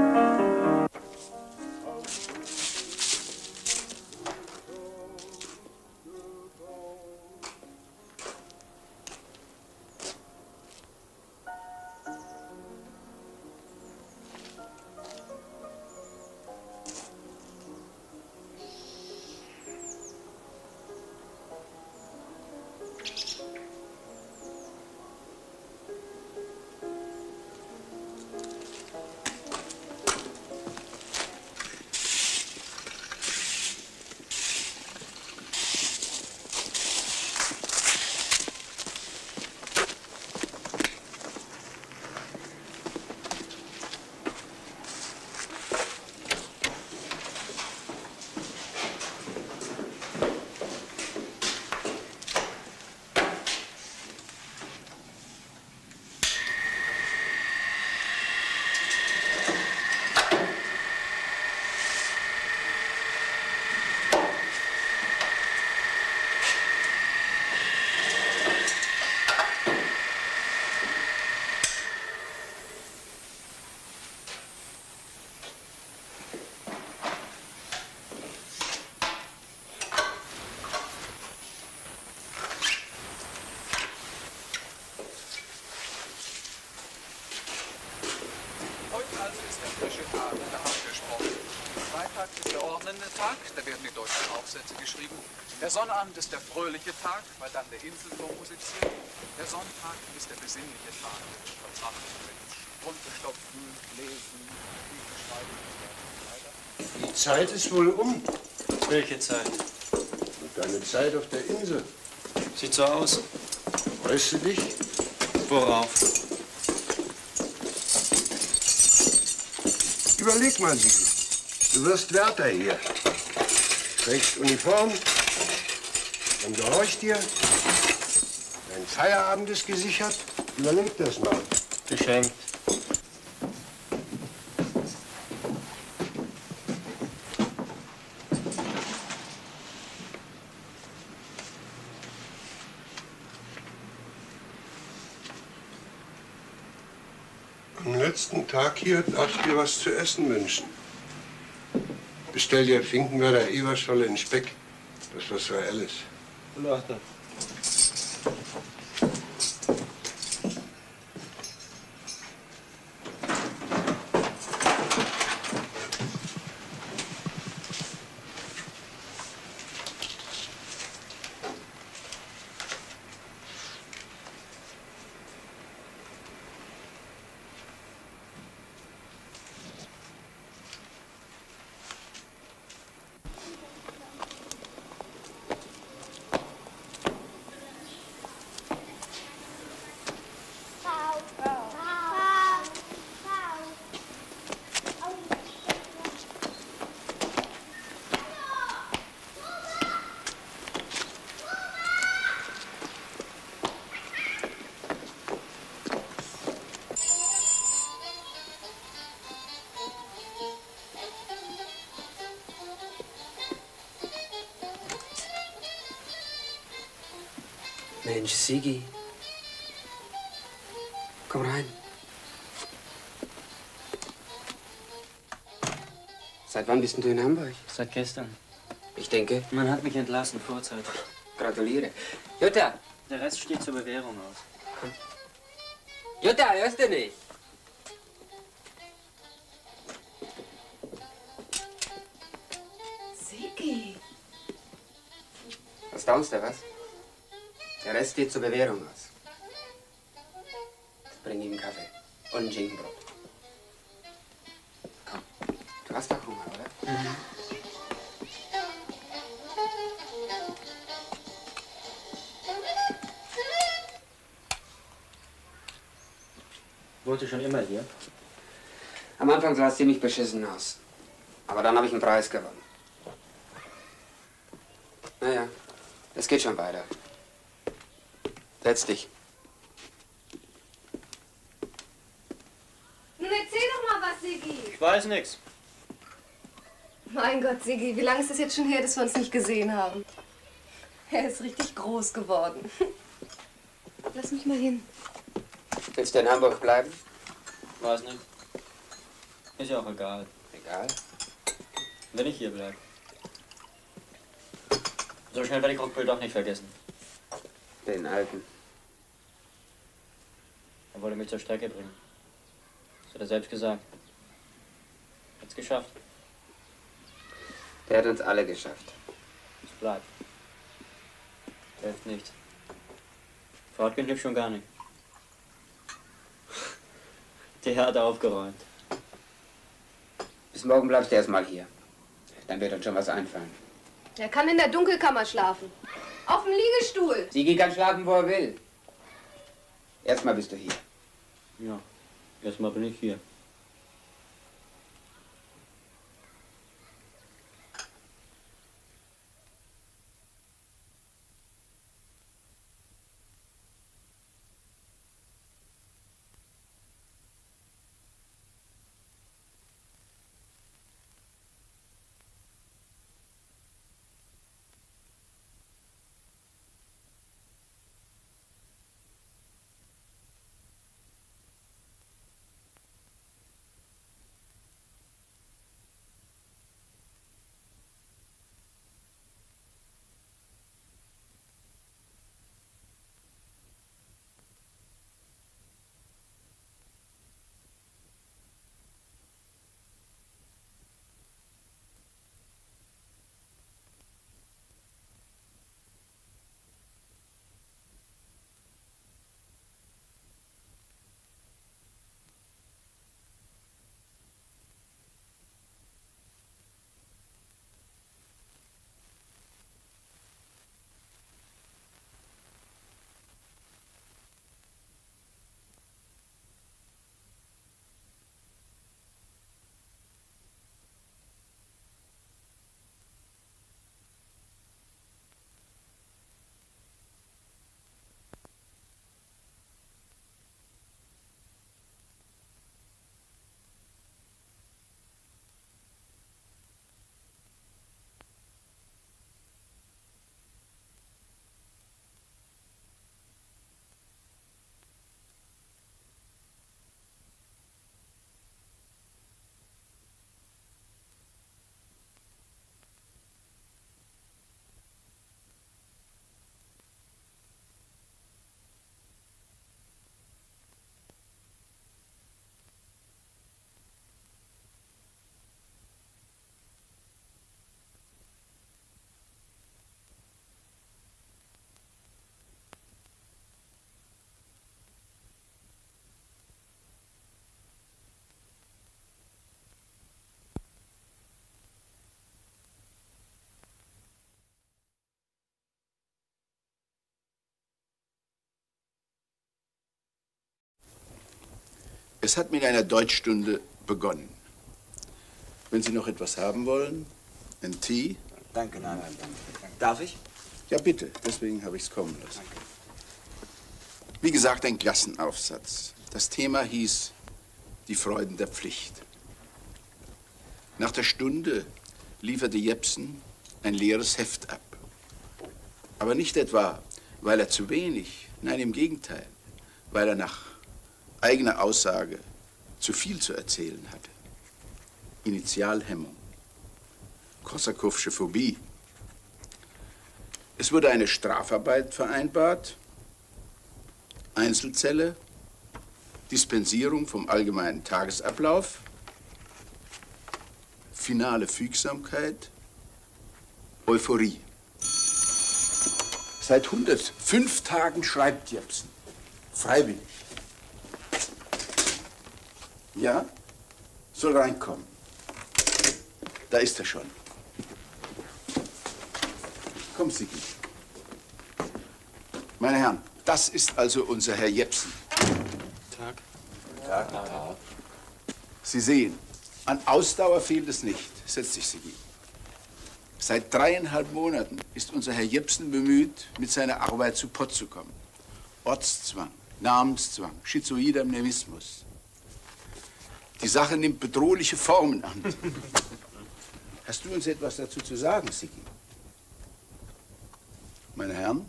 Da werden die deutschen Aufsätze geschrieben. Der Sonnabend ist der fröhliche Tag, weil dann der Inselchor musiziert. Der Sonntag ist der besinnliche Tag. Vertracht mit Runterstopfen, Lesen, Bücher schreiben und so weiter. Die Zeit ist wohl um. Welche Zeit? Deine Zeit auf der Insel. Sieht so aus. Freust du dich? Worauf? Überleg mal, Sigi. Du wirst Wärter hier. Trägst Uniform, man gehorcht dir. Dein Feierabend ist gesichert. Überleg das mal. Geschenkt. Am letzten Tag hier darf ich dir was zu essen wünschen. Bestell dir Finkenwerder Eberscholle in Speck. Das ist was für Alice. Warte. Mensch, Sigi. Komm rein. Seit wann bist denn du in Hamburg? Seit gestern. Ich denke. Man hat mich entlassen, vorzeitig. Gratuliere. Jutta! Der Rest steht zur Bewährung aus. Komm. Jutta, hörst du nicht? Sigi. Was staunst du, was? Der Rest steht zur Bewährung aus. Ich bring ihm einen Kaffee und ein Schinkenbrot. Komm, du hast doch Hunger, oder? Mhm. Wohnst du schon immer hier? Am Anfang sah es ziemlich beschissen aus. Aber dann habe ich einen Preis gewonnen. Naja, es geht schon weiter. Setz dich. Nun erzähl doch mal was, Sigi. Ich weiß nichts. Mein Gott, Sigi, wie lange ist es jetzt schon her, dass wir uns nicht gesehen haben? Er ist richtig groß geworden. Lass mich mal hin. Willst du in Hamburg bleiben? Weiß nicht. Ist ja auch egal. Egal? Wenn ich hier bleibe. So schnell werde ich Rockbüll doch nicht vergessen. Den Alten. Er wollte mich zur Strecke bringen. Das hat er selbst gesagt. Hat's geschafft. Der hat uns alle geschafft. Es bleibt. Hilft nichts. Fortgehen hilft schon gar nicht. Der hat aufgeräumt. Bis morgen bleibst du erstmal hier. Dann wird uns schon was einfallen. Er kann in der Dunkelkammer schlafen. Auf dem Liegestuhl. Sigi kann schlafen, wo er will. Erstmal bist du hier. Ja, erstmal bin ich hier. Es hat mit einer Deutschstunde begonnen. Wenn Sie noch etwas haben wollen, ein Tee? Danke, nein, danke. Darf ich? Ja, bitte. Deswegen habe ich es kommen lassen. Wie gesagt, ein Klassenaufsatz. Das Thema hieß Die Freuden der Pflicht. Nach der Stunde lieferte Jepsen ein leeres Heft ab. Aber nicht etwa, weil er zu wenig, nein, im Gegenteil, weil er nach eigener Aussage zu viel zu erzählen hatte. Initialhemmung, Korsakowsche Phobie. Es wurde eine Strafarbeit vereinbart, Einzelzelle, Dispensierung vom allgemeinen Tagesablauf, finale Fügsamkeit, Euphorie. Seit 105 Tagen schreibt Jepsen. Freiwillig. Ja? Soll reinkommen. Da ist er schon. Komm, Sigi. Meine Herren, das ist also unser Herr Jepsen. Tag. Tag. Sie sehen, an Ausdauer fehlt es nicht. Setz dich, Sigi. Seit 3,5 Monaten ist unser Herr Jepsen bemüht, mit seiner Arbeit zu Pott zu kommen. Ortszwang, Namenszwang, schizoider Mnemismus. Die Sache nimmt bedrohliche Formen an. Hast du uns etwas dazu zu sagen, Sigi? Meine Herren?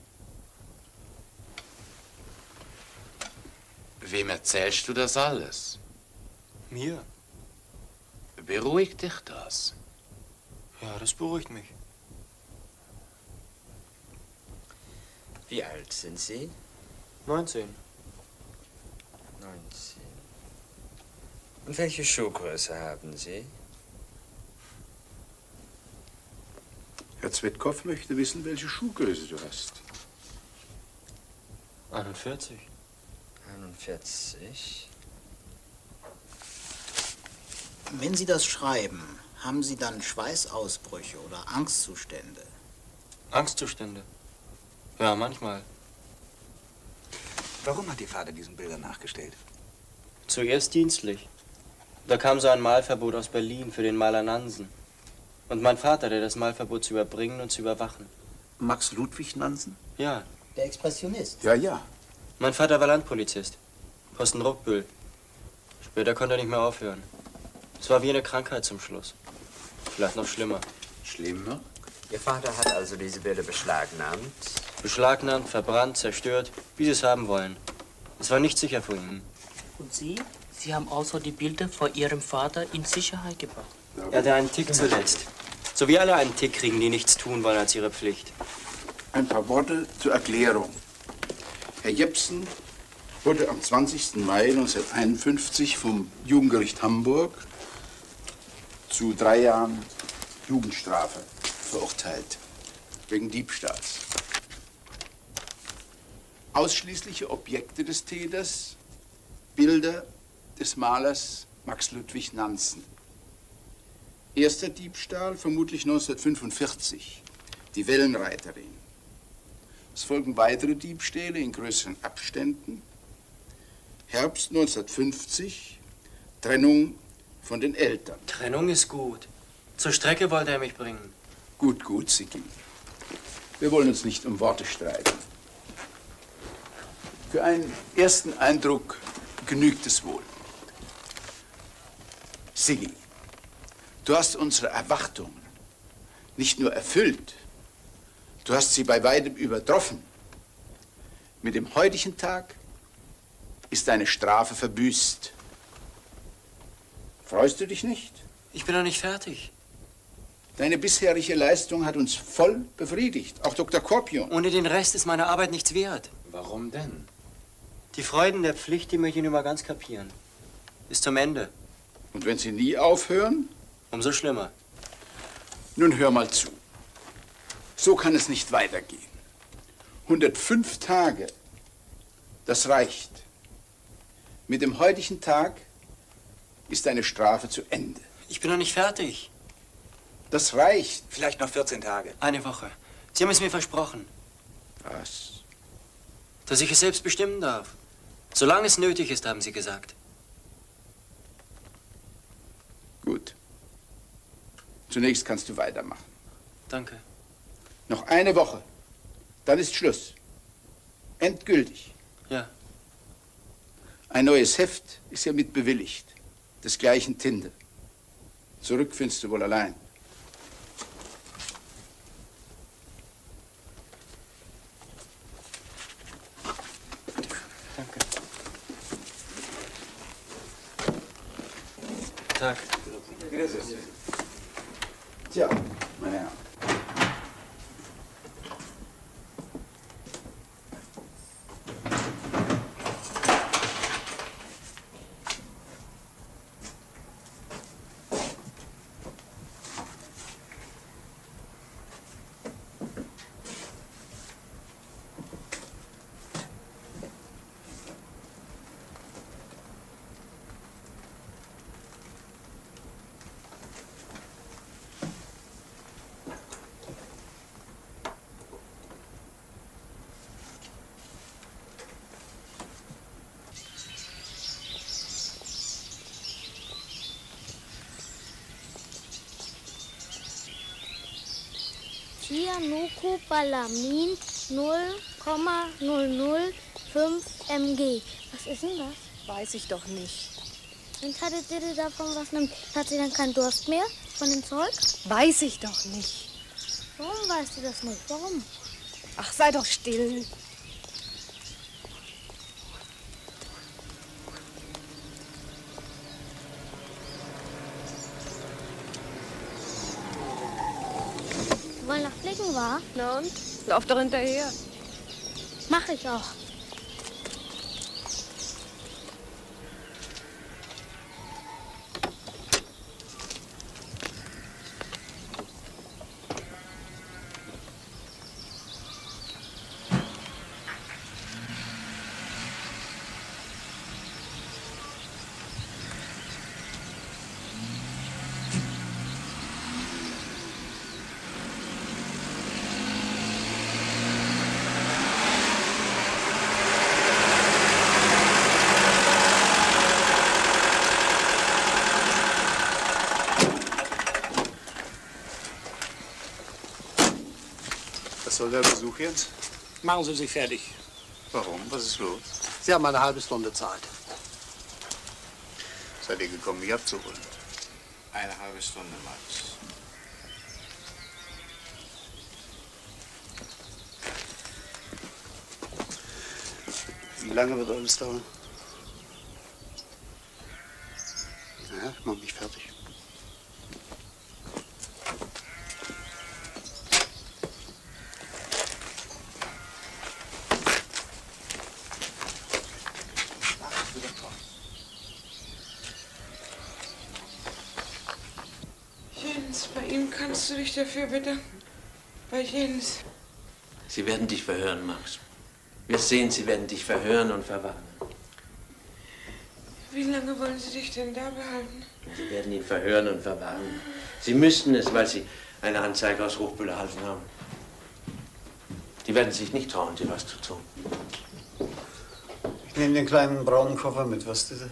Wem erzählst du das alles? Mir? Beruhigt dich das? Ja, das beruhigt mich. Wie alt sind Sie? 19. 19. Und welche Schuhgröße haben Sie? Herr Zvetkov möchte wissen, welche Schuhgröße du hast. 41. 41. Wenn Sie das schreiben, haben Sie dann Schweißausbrüche oder Angstzustände? Angstzustände? Ja, manchmal. Warum hat Ihr Vater diesen Bildern nachgestellt? Zuerst dienstlich. Da kam so ein Malverbot aus Berlin für den Maler Nansen. Und mein Vater, der das Malverbot zu überbringen und zu überwachen. Max Ludwig Nansen? Ja. Der Expressionist? Ja, ja. Mein Vater war Landpolizist. Posten Ruckbüll. Später konnte er nicht mehr aufhören. Es war wie eine Krankheit zum Schluss. Vielleicht noch schlimmer. Schlimmer? Ihr Vater hat also diese Bilder beschlagnahmt? Beschlagnahmt, verbrannt, zerstört, wie sie es haben wollen. Es war nicht sicher vor ihnen. Und Sie? Sie haben außer die Bilder vor Ihrem Vater in Sicherheit gebracht. Er hatte einen Tick zuletzt. So wie alle einen Tick kriegen, die nichts tun wollen als ihre Pflicht. Ein paar Worte zur Erklärung. Herr Jepsen wurde am 20. Mai 1951 vom Jugendgericht Hamburg zu 3 Jahren Jugendstrafe verurteilt, wegen Diebstahls. Ausschließliche Objekte des Täters, Bilder des Malers Max Ludwig Nansen. Erster Diebstahl, vermutlich 1945, die Wellenreiterin. Es folgen weitere Diebstähle in größeren Abständen. Herbst 1950, Trennung von den Eltern. Trennung ist gut. Zur Strecke wollte er mich bringen. Gut, gut, Sigi. Wir wollen uns nicht um Worte streiten. Für einen ersten Eindruck genügt es wohl. Sigi, du hast unsere Erwartungen nicht nur erfüllt, du hast sie bei weitem übertroffen. Mit dem heutigen Tag ist deine Strafe verbüßt. Freust du dich nicht? Ich bin noch nicht fertig. Deine bisherige Leistung hat uns voll befriedigt, auch Dr. Korpion. Ohne den Rest ist meine Arbeit nichts wert. Warum denn? Die Freuden der Pflicht, die möchte ich nicht mal ganz kapieren. Bis zum Ende. Und wenn sie nie aufhören? Umso schlimmer. Nun hör mal zu. So kann es nicht weitergehen. 105 Tage, das reicht. Mit dem heutigen Tag ist deine Strafe zu Ende. Ich bin noch nicht fertig. Das reicht. Vielleicht noch 14 Tage. Eine Woche. Sie haben es mir versprochen. Was? Dass ich es selbst bestimmen darf. Solange es nötig ist, haben Sie gesagt. Gut. Zunächst kannst du weitermachen. Danke. Noch eine Woche. Dann ist Schluss. Endgültig. Ja. Ein neues Heft ist ja mit bewilligt. Des gleichen Tinte. Zurück findest du wohl allein. Wiedersehen. Tja, meine Herren. Cyanocobalamin 0,005 mg. Was ist denn das? Weiß ich doch nicht. Und hattet ihr davon was nimmt? Hat sie dann keinen Durst mehr von dem Zeug? Weiß ich doch nicht. Warum weißt du das nicht? Warum? Ach, sei doch still. Wir wollen nach Flicken, wa? Na und? Lauf doch hinterher. Mach ich auch. Was soll der Besuch jetzt? Machen Sie sich fertig. Warum? Was ist los? Sie haben eine halbe Stunde Zeit. Seid ihr gekommen, mich abzuholen? Eine halbe Stunde, Max. Wie lange wird alles dauern? Ja, ich mach mich fertig. Jens, bei ihm kannst du dich dafür bedanken. Bei Jens. Sie werden dich verhören, Max. Wir sehen, Sie werden dich verhören und verwarnen. Wie lange wollen Sie dich denn da behalten? Sie werden ihn verhören und verwarnen. Sie müssten es, weil Sie eine Anzeige aus Hochbühl erhalten haben. Die werden sich nicht trauen, dir was zu tun. Ich nehme den kleinen braunen Koffer mit, was bitte?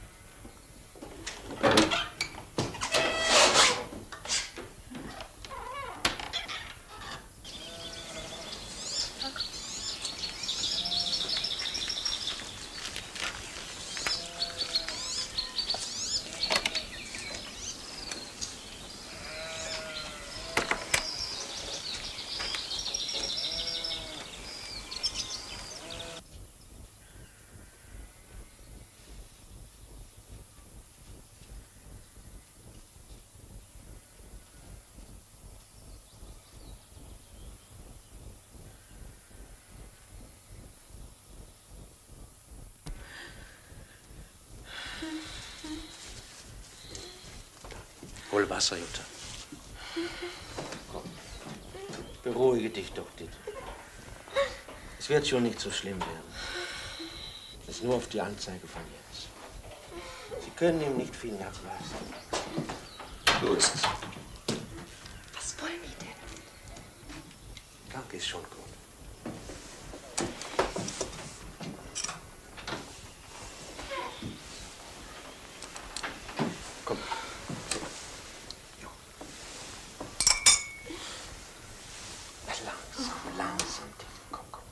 Hol Wasser, Jutta. Komm. Beruhige dich doch, Dit. Es wird schon nicht so schlimm werden. Es ist nur auf die Anzeige von Jens. Sie können ihm nicht viel nachweisen. So ist es. Was wollen die denn? Danke, ist schon gut. Komm. Langsam, langsam. Komm, komm.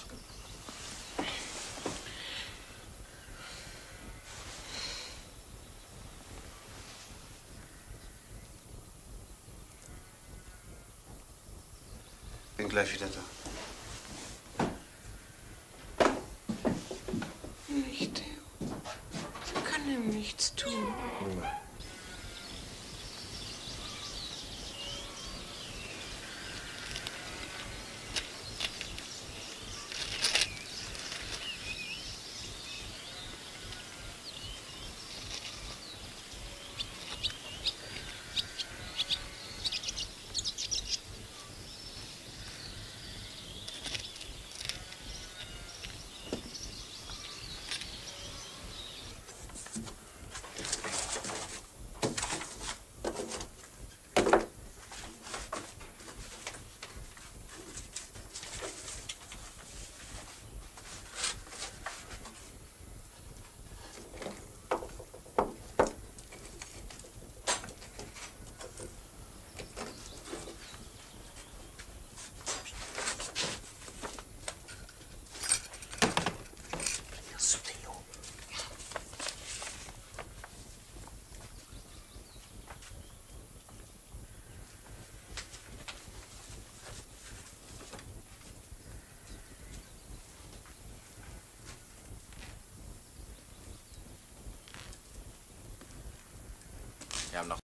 Bin gleich wieder da. Nicht, Theo. Sie kann ihm nichts tun. haben noch